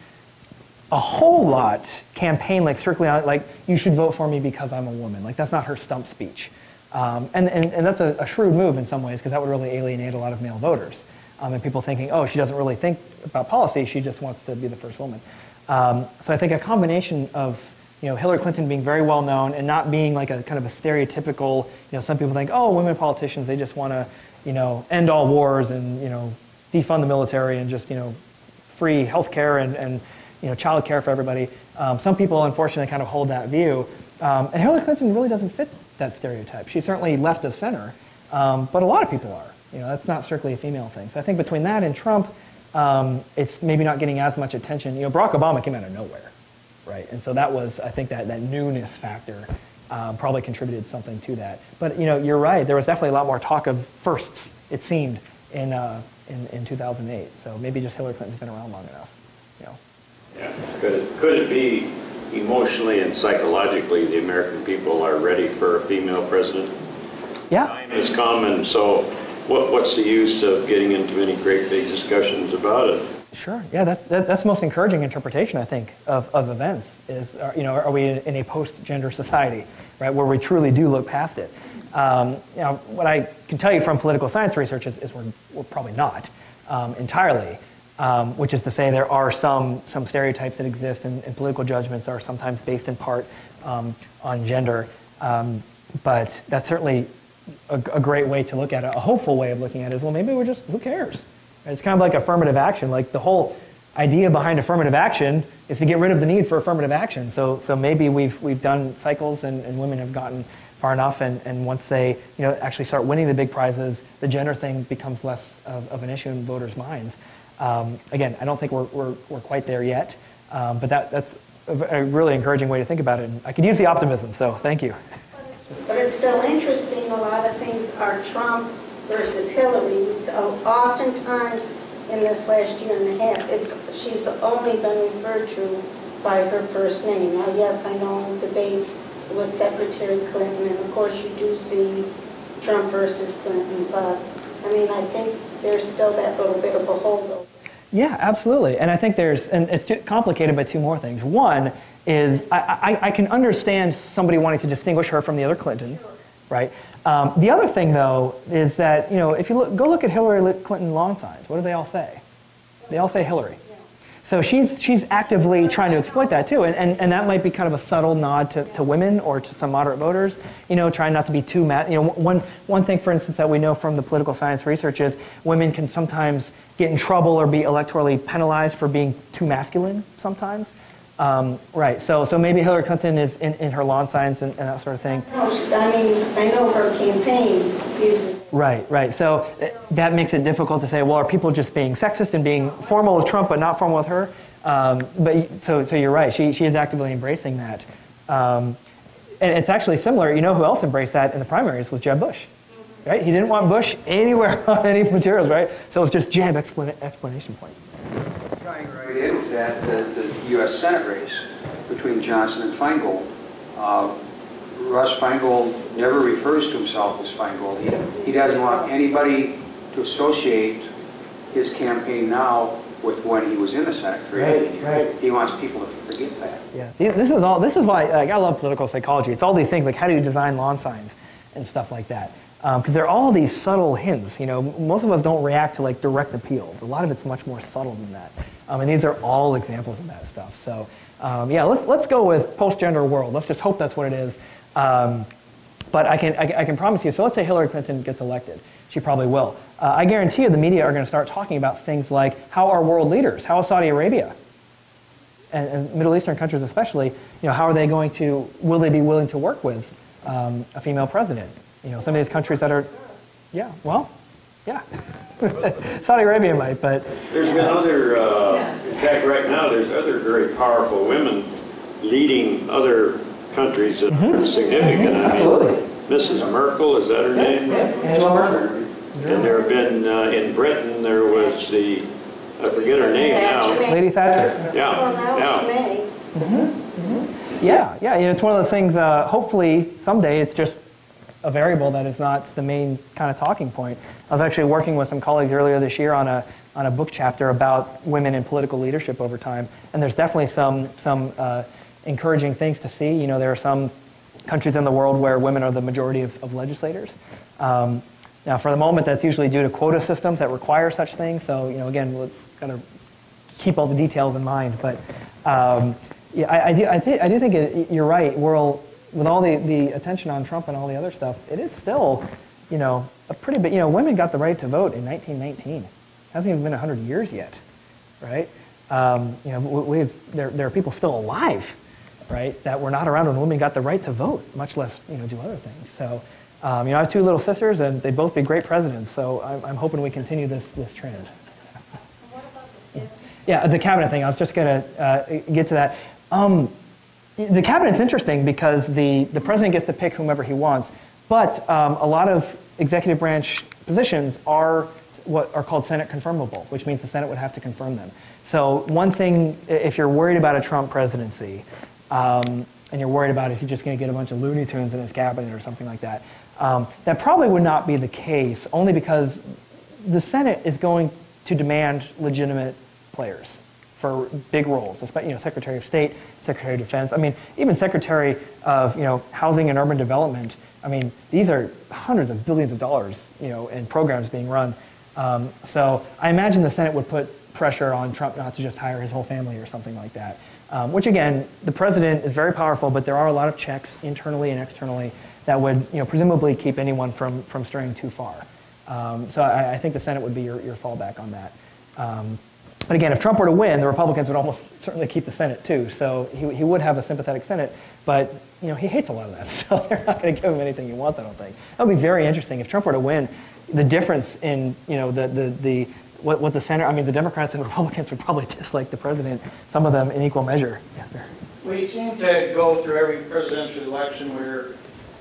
a whole lot campaign like strictly on like, you should vote for me because I'm a woman. Like, that's not her stump speech. Um, and, and, and that's a, a shrewd move in some ways, because that would really alienate a lot of male voters. Um, and people thinking, oh, she doesn't really think about policy, she just wants to be the first woman. Um, so I think a combination of, you know, Hillary Clinton being very well known and not being like a kind of a stereotypical, you know, some people think, oh, women politicians, they just want to, you know, end all wars and, you know, defund the military and just, you know, free health care and, and, you know, child care for everybody. Um, some people, unfortunately, kind of hold that view. Um, and Hillary Clinton really doesn't fit that stereotype. She's certainly left of center, um, but a lot of people are. You know, that's not strictly a female thing. So I think between that and Trump, um, it's maybe not getting as much attention. You know, Barack Obama came out of nowhere, right? And so that was, I think, that, that newness factor um, probably contributed something to that. But, you know, you're right. There was definitely a lot more talk of firsts, it seemed, in, uh, in, in two thousand eight. So maybe just Hillary Clinton's been around long enough, you know. Yeah. Could it, could it be emotionally and psychologically the American people are ready for a female president? Yeah. Time has come, and so what, what's the use of getting into any great big discussions about it? Sure. Yeah, that's that, that's the most encouraging interpretation, I think, of, of events. Is uh, you know, are we in a post-gender society, right, where we truly do look past it? Um, you know, what I can tell you from political science research is, is we're we're probably not um, entirely. Um, which is to say, there are some some stereotypes that exist, and, and political judgments are sometimes based in part um, on gender. Um, but that's certainly a, a great way to look at it. A hopeful way of looking at it is, well, maybe we're just, who cares? It's kind of like affirmative action. Like, the whole idea behind affirmative action is to get rid of the need for affirmative action. So so maybe we've we've done cycles, and, and women have gotten far enough, and, and once they you know actually start winning the big prizes, the gender thing becomes less of, of an issue in voters' minds. Um, again, I don't think we're, we're, we're quite there yet, um, but that, that's a, a really encouraging way to think about it. And I could use the optimism, so thank you. But it's still interesting, a lot of things are Trump versus Hillary. So oftentimes in this last year and a half, it's, she's only been referred to by her first name. Now, yes, I know in debates it was Secretary Clinton, and of course you do see Trump versus Clinton, but I mean, I think there's still that little bit of a holdover. Yeah, absolutely. And I think there's, and it's too complicated by two more things. One is, I, I, I can understand somebody wanting to distinguish her from the other Clinton, right? Um, the other thing, though, is that, you know, if you look, go look at Hillary Clinton lawn signs, what do they all say? They all say Hillary. So she's, she's actively trying to exploit that, too. And, and, and that might be kind of a subtle nod to, to women or to some moderate voters, you know, trying not to be too mad. You know, one, one thing, for instance, that we know from the political science research is women can sometimes get in trouble or be electorally penalized for being too masculine sometimes. Um, right, so so maybe Hillary Clinton is in, in her lawn signs and, and that sort of thing. No, I mean, I know her campaign uses it. Right, right. So that makes it difficult to say, well, are people just being sexist and being formal with Trump but not formal with her? Um, but so so you're right. She she is actively embracing that, um, and it's actually similar. You know who else embraced that in the primaries was Jeb Bush, right? He didn't want Bush anywhere on any materials, right? So it was just Jeb explan explanation point. Tying right in with that, the, the U S Senate race between Johnson and Feingold. Uh, Russ Feingold never refers to himself as Feingold. He, he doesn't want anybody to associate his campaign now with when he was in the Senate for eight years. Right. He wants people to forget that. Yeah, this is all. This is why like, I love political psychology. It's all these things like how do you design lawn signs and stuff like that. Because um, there are all these subtle hints. You know, most of us don't react to like direct appeals. A lot of it's much more subtle than that. Um, and these are all examples of that stuff. So um, yeah, let's let's go with post-gender world. Let's just hope that's what it is. Um, but I can I, I can promise you. So let's say Hillary Clinton gets elected. She probably will. Uh, I guarantee you, the media are going to start talking about things like how are world leaders? How is Saudi Arabia? And, and Middle Eastern countries especially. You know, how are they going to? Will they be willing to work with um, a female president? You know, some of these countries that are, yeah, well, yeah. Saudi Arabia might, but. There's been other, uh, in fact, right now, there's other very powerful women leading other countries that mm-hmm. are significant. Mm-hmm. Absolutely. Missus Merkel, is that her yeah, name? Yeah, Angela Merkel. And there have been, uh, in Britain, there was the, I forget her name now. Lady Thatcher. Yeah, Well, now yeah. it's May. Mm-hmm. Mm-hmm. Yeah, yeah, you know, it's one of those things, uh, hopefully someday it's just a variable that is not the main kind of talking point. I was actually working with some colleagues earlier this year on a on a book chapter about women in political leadership over time, and there's definitely some some uh, encouraging things to see. You know, there are some countries in the world where women are the majority of, of legislators. Um, now, for the moment, that's usually due to quota systems that require such things. So, you know, again, we've got to keep all the details in mind. But um, yeah, I, I do I, th- I do think it, you're right. We're with all the, the attention on Trump and all the other stuff, it is still, you know, a pretty big, you know, women got the right to vote in nineteen nineteen. It hasn't even been one hundred years yet, right? Um, you know, we've, there, there are people still alive, right, that were not around when women got the right to vote, much less, you know, do other things. So, um, you know, I have two little sisters, and they'd both be great presidents, so I'm, I'm hoping we continue this, this trend. What about the fifth? Yeah, the cabinet thing, I was just going to uh, get to that. Um, The cabinet's interesting because the, the president gets to pick whomever he wants, but um, a lot of executive branch positions are what are called Senate confirmable, which means the Senate would have to confirm them. So one thing, if you're worried about a Trump presidency, um, and you're worried about if he's just going to get a bunch of Looney Tunes in his cabinet or something like that, um, that probably would not be the case, only because the Senate is going to demand legitimate players for big roles, especially, you know, Secretary of State, Secretary of Defense. I mean, even Secretary of, you know, Housing and Urban Development. I mean, these are hundreds of billions of dollars, you know, in programs being run. Um, so I imagine the Senate would put pressure on Trump not to just hire his whole family or something like that. Um, which again, the president is very powerful, but there are a lot of checks internally and externally that would, you know, presumably keep anyone from from straying too far. Um, so I, I think the Senate would be your, your fallback on that. Um, But again, if Trump were to win, the Republicans would almost certainly keep the Senate too. So he, he would have a sympathetic Senate, but you know, he hates a lot of that. So they're not going to give him anything he wants, I don't think. That would be very interesting if Trump were to win. The difference in, you know, the the, the what, what the Senate, I mean, the Democrats and Republicans would probably dislike the president, some of them in equal measure. Yes, sir. We seem to go through every presidential election where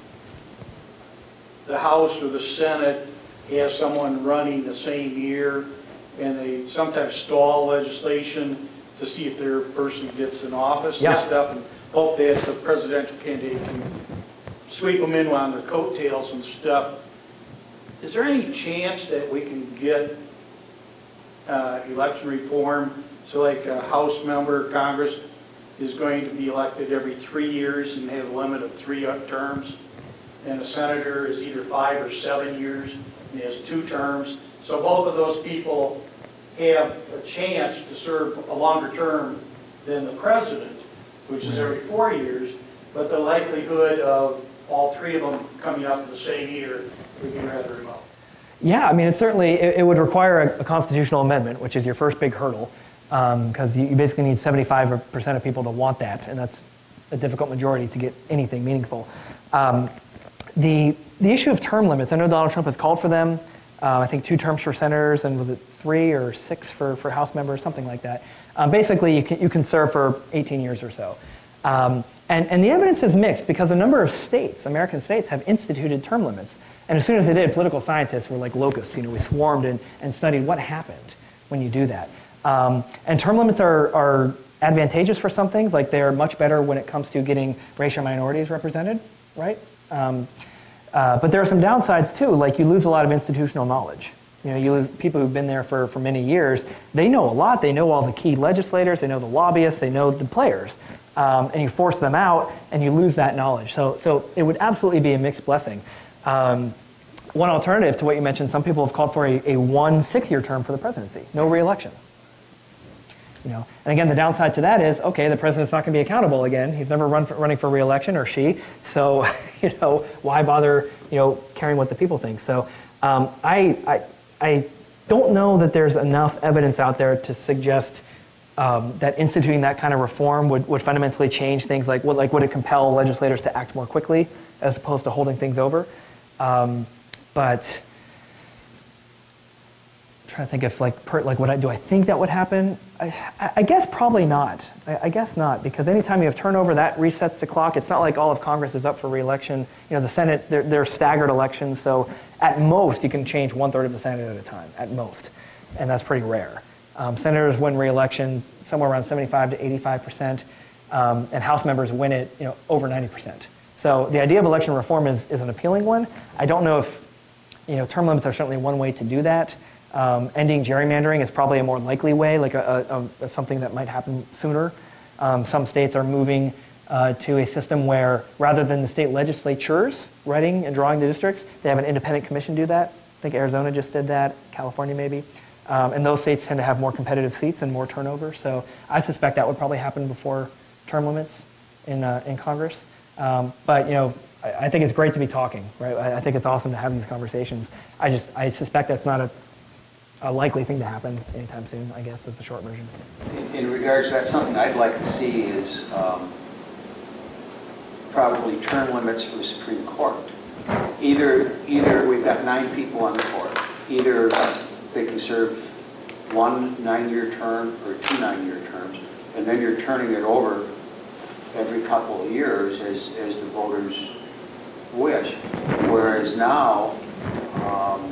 the House or the Senate has someone running the same year, and they sometimes stall legislation to see if their person gets in office Yeah. and stuff, and hope that the presidential candidate can sweep them in on their coattails and stuff. Is there any chance that we can get uh, election reform, so like a House member of Congress is going to be elected every three years and have a limit of three terms, and a senator is either five or seven years and has two terms, so both of those people have a chance to serve a longer term than the president, which is every four years, but the likelihood of all three of them coming up in the same year would be rather remote. Yeah, I mean, it certainly, it, it would require a, a constitutional amendment, which is your first big hurdle, because um, you, you basically need seventy-five percent of people to want that, and that's a difficult majority to get anything meaningful. Um, the, the issue of term limits, I know Donald Trump has called for them. Uh, I think two terms for senators, and was it three or six for, for House members, something like that. Um, basically, you can, you can serve for eighteen years or so. Um, and, and the evidence is mixed because a number of states, American states, have instituted term limits. And as soon as they did, political scientists were like locusts. You know, we swarmed and, and studied what happened when you do that. Um, and term limits are, are advantageous for some things, like they're much better when it comes to getting racial minorities represented, right? Um, Uh, but there are some downsides too, like you lose a lot of institutional knowledge. You know, you lose people who've been there for, for many years. They know a lot. They know all the key legislators. They know the lobbyists. They know the players. Um, and you force them out, and you lose that knowledge. So, so it would absolutely be a mixed blessing. Um, one alternative to what you mentioned, some people have called for a, a one six-year term for the presidency, no re-election. You know, and again, the downside to that is, okay, the president's not going to be accountable again. He's never run for, running for re-election, or she. So, you know, why bother, you know, caring what the people think? So, um, I, I, I don't know that there's enough evidence out there to suggest um, that instituting that kind of reform would, would fundamentally change things. Like, what, like, would it compel legislators to act more quickly as opposed to holding things over? Um, but. Trying to think if like per, like what I do I think that would happen? I, I guess probably not. I, I guess not, because anytime you have turnover, that resets the clock. It's not like all of Congress is up for re-election. You know, the Senate, they're, they're staggered elections, so at most you can change one third of the Senate at a time, at most, and that's pretty rare. Um, senators win re-election somewhere around seventy-five to eighty-five percent, um, and House members win it, you know, over ninety percent. So the idea of election reform is is an appealing one. I don't know if, you know, term limits are certainly one way to do that. Um, ending gerrymandering is probably a more likely way, like a, a, a, something that might happen sooner. Um, some states are moving uh, to a system where rather than the state legislatures writing and drawing the districts, they have an independent commission do that. I think Arizona just did that, California maybe. Um, and those states tend to have more competitive seats and more turnover. So I suspect that would probably happen before term limits in, uh, in Congress. Um, but, you know, I, I think it's great to be talking, right? I, I think it's awesome to have these conversations. I just, I suspect that's not a a likely thing to happen anytime soon, I guess, is the short version. In, in regards to that, something I'd like to see is um, probably term limits for the Supreme Court. Either, either we've got nine people on the court. Either they can serve one nine-year term or two nine-year terms, and then you're turning it over every couple of years as, as the voters wish. Whereas now, um,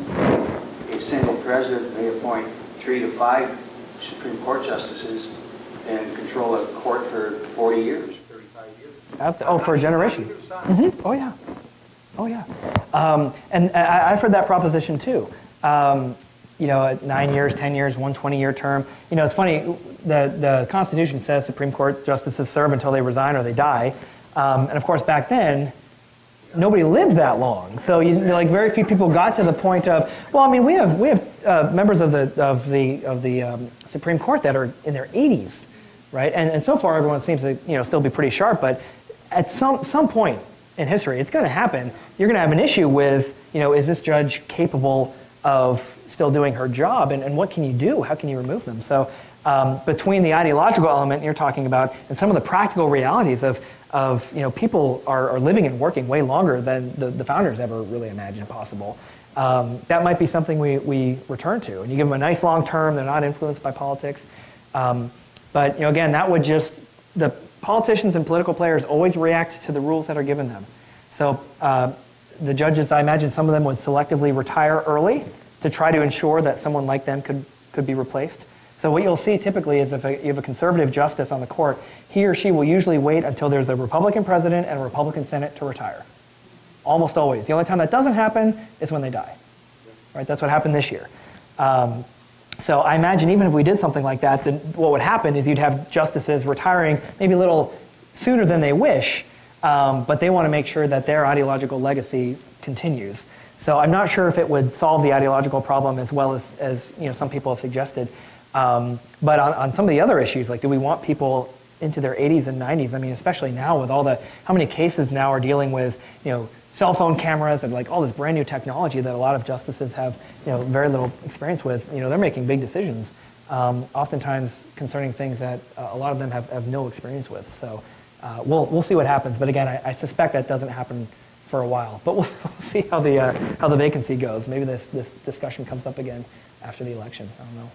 a single president may appoint three to five Supreme Court justices and control a court for forty years, thirty-five years. That's, oh, for a generation. Mm-hmm. Oh, yeah. Oh, yeah. Um, and I, I've heard that proposition, too. Um, you know, nine years, ten years, one twenty-year term. You know, it's funny, the, the Constitution says Supreme Court justices serve until they resign or they die. Um, and, of course, back then, nobody lived that long, so you, like very few people got to the point of. Well, I mean, we have we have uh, members of the of the of the um, Supreme Court that are in their eighties, right? And and so far, everyone seems to you know still be pretty sharp. But at some some point in history, it's going to happen. You're going to have an issue with you know is this judge capable of still doing her job, and and what can you do? How can you remove them? So um, between the ideological element you're talking about and some of the practical realities of. of, you know, people are, are living and working way longer than the, the founders ever really imagined possible. Um, that might be something we, we return to. And you give them a nice long term, they're not influenced by politics. Um, but, you know, again, that would just, the politicians and political players always react to the rules that are given them. So uh, the judges, I imagine some of them would selectively retire early to try to ensure that someone like them could, could be replaced. So what you'll see typically is if a, you have a conservative justice on the court, he or she will usually wait until there's a Republican president and a Republican Senate to retire. Almost always. The only time that doesn't happen is when they die. Right? That's what happened this year. Um, so I imagine even if we did something like that, then what would happen is you'd have justices retiring maybe a little sooner than they wish, um, but they want to make sure that their ideological legacy continues. So I'm not sure if it would solve the ideological problem as well as, as you know, some people have suggested. Um, but on, on some of the other issues, like do we want people into their eighties and nineties? I mean, especially now with all the, how many cases now are dealing with, you know, cell phone cameras and like all this brand new technology that a lot of justices have, you know, very little experience with. You know, they're making big decisions, um, oftentimes concerning things that uh, a lot of them have, have no experience with. So uh, we'll, we'll see what happens. But again, I, I suspect that doesn't happen for a while. But we'll, we'll see how the, uh, how the vacancy goes. Maybe this, this discussion comes up again after the election. I don't know.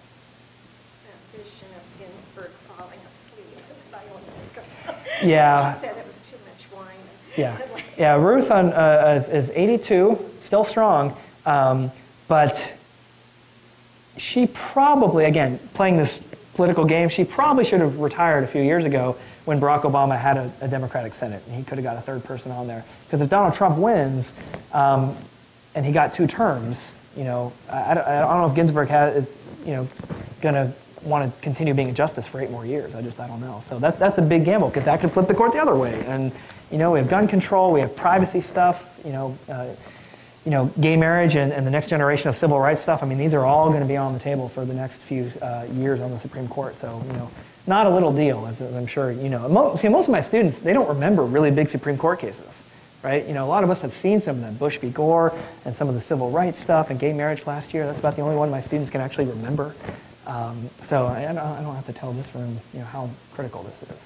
Yeah. She said it was too much wine. Yeah. Yeah. Ruth on, uh, is, is eighty-two, still strong, um, but she probably, again, playing this political game, she probably should have retired a few years ago when Barack Obama had a, a Democratic Senate, and he could have got a third person on there. Because if Donald Trump wins, um, and he got two terms, you know, I, I don't know if Ginsburg has, is, you know, going to want to continue being a justice for eight more years. I just, I don't know. So that, that's a big gamble, because that could flip the court the other way. And, you know, we have gun control, we have privacy stuff, you know, uh, you know, gay marriage and, and the next generation of civil rights stuff, I mean, these are all going to be on the table for the next few uh, years on the Supreme Court. So, you know, not a little deal, as, as I'm sure you know. Most, see, most of my students, they don't remember really big Supreme Court cases, right? You know, a lot of us have seen some of them, Bush v. Gore, and some of the civil rights stuff, and gay marriage last year. That's about the only one my students can actually remember. Um, so I, I don't have to tell this room, you know, how critical this is.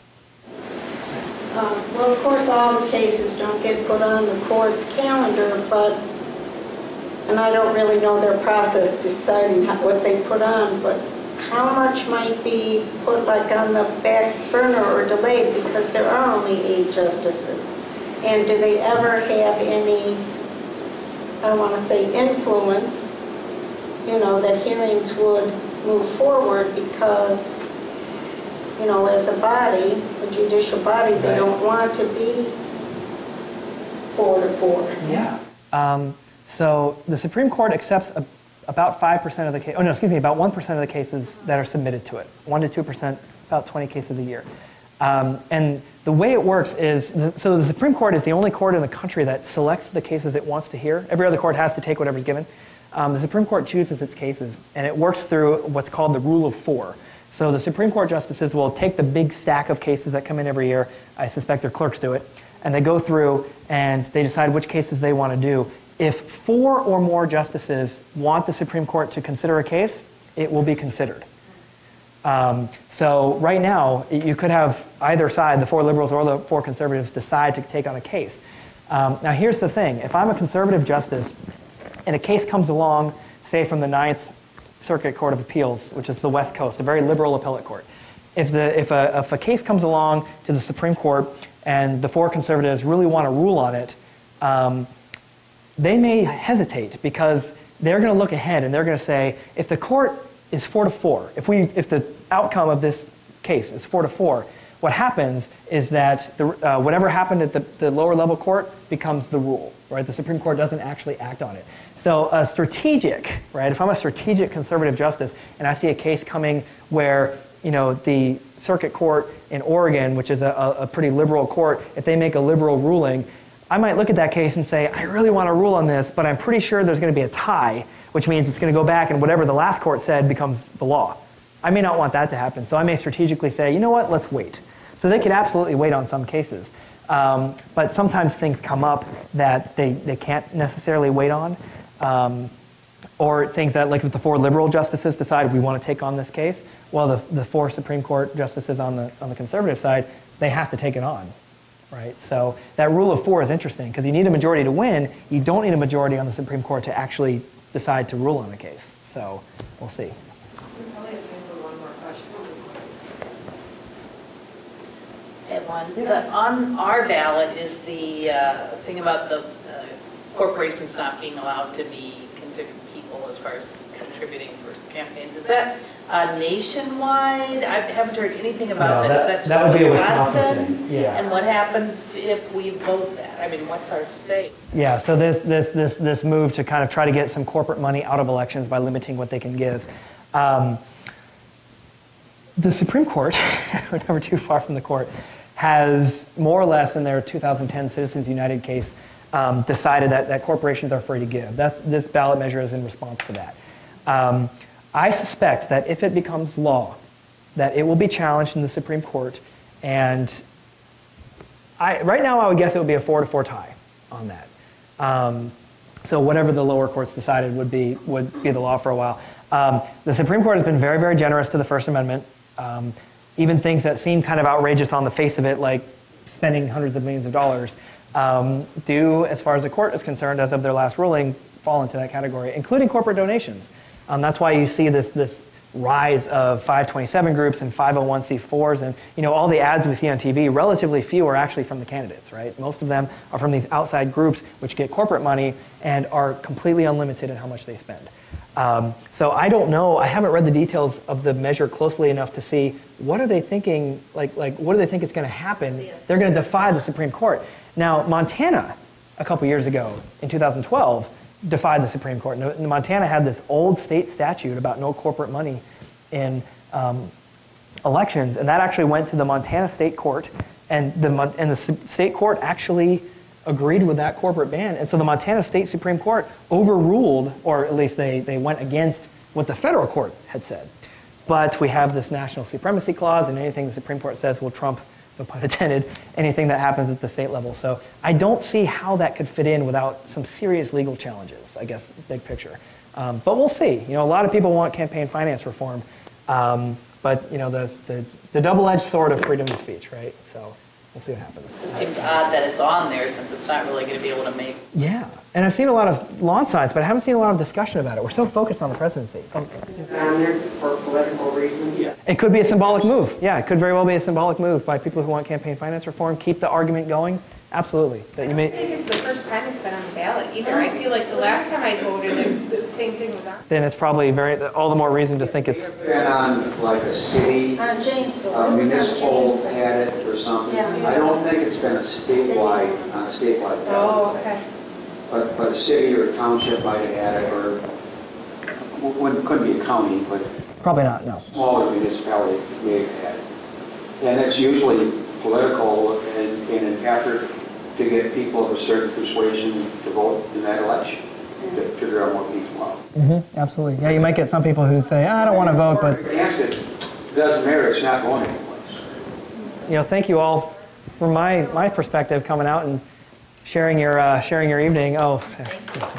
Um, well, of course, all the cases don't get put on the court's calendar, but, and I don't really know their process deciding how, what they put on, but how much might be put like on the back burner or delayed because there are only eight justices? And do they ever have any, I don't want to say influence, you know, that hearings would move forward because, you know, as a body, a judicial body, they Right. don't want to be four to four. Yeah. Um, so the Supreme Court accepts a, about five percent of the case, oh no, excuse me, about one percent of the cases that are submitted to it. one to two percent, about twenty cases a year. Um, and the way it works is, so the Supreme Court is the only court in the country that selects the cases it wants to hear. Every other court has to take whatever's given. Um, the Supreme Court chooses its cases, and it works through what's called the rule of four. So the Supreme Court justices will take the big stack of cases that come in every year. I suspect their clerks do it. And they go through and they decide which cases they want to do. If four or more justices want the Supreme Court to consider a case, it will be considered. Um, so right now, you could have either side, the four liberals or the four conservatives, decide to take on a case. Um, now here's the thing. If I'm a conservative justice and a case comes along, say from the Ninth Circuit Court of Appeals, which is the West Coast, a very liberal appellate court. If, the, if, a, if a case comes along to the Supreme Court and the four conservatives really want to rule on it, um, they may hesitate because they're going to look ahead and they're going to say, if the court is four to four, if, we, if the outcome of this case is four to four, what happens is that the, uh, whatever happened at the, the lower level court becomes the rule, right? The Supreme Court doesn't actually act on it. So a strategic, right? If I'm a strategic conservative justice and I see a case coming where, you know, the circuit court in Oregon, which is a, a pretty liberal court, if they make a liberal ruling, I might look at that case and say, I really want to rule on this, but I'm pretty sure there's going to be a tie, which means it's going to go back and whatever the last court said becomes the law. I may not want that to happen, so I may strategically say, you know what, let's wait. So they could absolutely wait on some cases. Um, but sometimes things come up that they, they can't necessarily wait on. Um, or things that, like if the four liberal justices decide we want to take on this case, well, the, the four Supreme Court justices on the, on the conservative side, they have to take it on, right? So that rule of four is interesting because you need a majority to win. You don't need a majority on the Supreme Court to actually decide to rule on the case. So we'll see. We probably have time for one more question. At one. The, on our ballot is the uh, thing about the uh, corporations not being allowed to be considered people as far as contributing for campaigns. Is that uh, nationwide? I haven't heard anything about No, that. that- Is that just that would be a Wisconsin? Wisconsin thing, yeah. And what happens if we vote that? I mean, what's our say? Yeah, so this, this, this, this move to kind of try to get some corporate money out of elections by limiting what they can give. Um, the Supreme Court, we're never too far from the court, has more or less in their two thousand ten Citizens United case um, decided that, that corporations are free to give. That's, this ballot measure is in response to that. Um, I suspect that if it becomes law, that it will be challenged in the Supreme Court, and I, right now I would guess it would be a four to four tie on that. Um, so whatever the lower courts decided would be, would be the law for a while. Um, the Supreme Court has been very, very generous to the First Amendment. Um, even things that seem kind of outrageous on the face of it, like spending hundreds of millions of dollars, um, do, as far as the court is concerned, as of their last ruling, fall into that category, including corporate donations. Um, that's why you see this, this rise of five twenty-seven groups and five oh one c fours, and you know all the ads we see on T V, relatively few are actually from the candidates, right? Most of them are from these outside groups which get corporate money and are completely unlimited in how much they spend. Um, so I don't know, I haven't read the details of the measure closely enough to see what are they thinking, like, like what do they think is going to happen? They're going to defy the Supreme Court. Now, Montana, a couple years ago, in two thousand twelve, defied the Supreme Court. Montana had this old state statute about no corporate money in um, elections, and that actually went to the Montana State Court, and the, and the state court actually agreed with that corporate ban. And so the Montana State Supreme Court overruled, or at least they, they went against what the federal court had said. But we have this national supremacy clause, and anything the Supreme Court says will trump, no pun intended, anything that happens at the state level. So I don't see how that could fit in without some serious legal challenges, I guess, big picture. Um, but we'll see. You know, a lot of people want campaign finance reform, um, but you know, the, the, the double-edged sword of freedom of speech, right? So we'll see what happens. It just seems odd that it's on there since it's not really going to be able to make. Yeah, and I've seen a lot of lawn signs, but I haven't seen a lot of discussion about it. We're so focused on the presidency. Um, On there for political reasons? Yeah. It could be a symbolic move. Yeah, it could very well be a symbolic move by people who want campaign finance reform. Keep the argument going. Absolutely. That you I may. don't think it's the first time it's been on the ballot either. I feel like the last time I voted, it- the same thing was on. Then it's probably very all the more reason to think it's. Been on like a city, On Janesville. a It was on municipal Janesville. had it or something. Yeah. I don't think it's been a statewide, on a statewide Oh, ballot. okay. But, but a city or a township might have had it, or, wouldn't- couldn't be a county, but Probably not. No. smaller municipality may have had it. And it's usually political and in an effort to get people of a certain persuasion to vote in that election, to figure out more people out. Mm-hmm. Absolutely. Yeah, you might get some people who say, "I don't want to vote," but Against it, doesn't matter, it's not going anyplace. you know, thank you all from my my perspective coming out and sharing your uh, sharing your evening. Oh.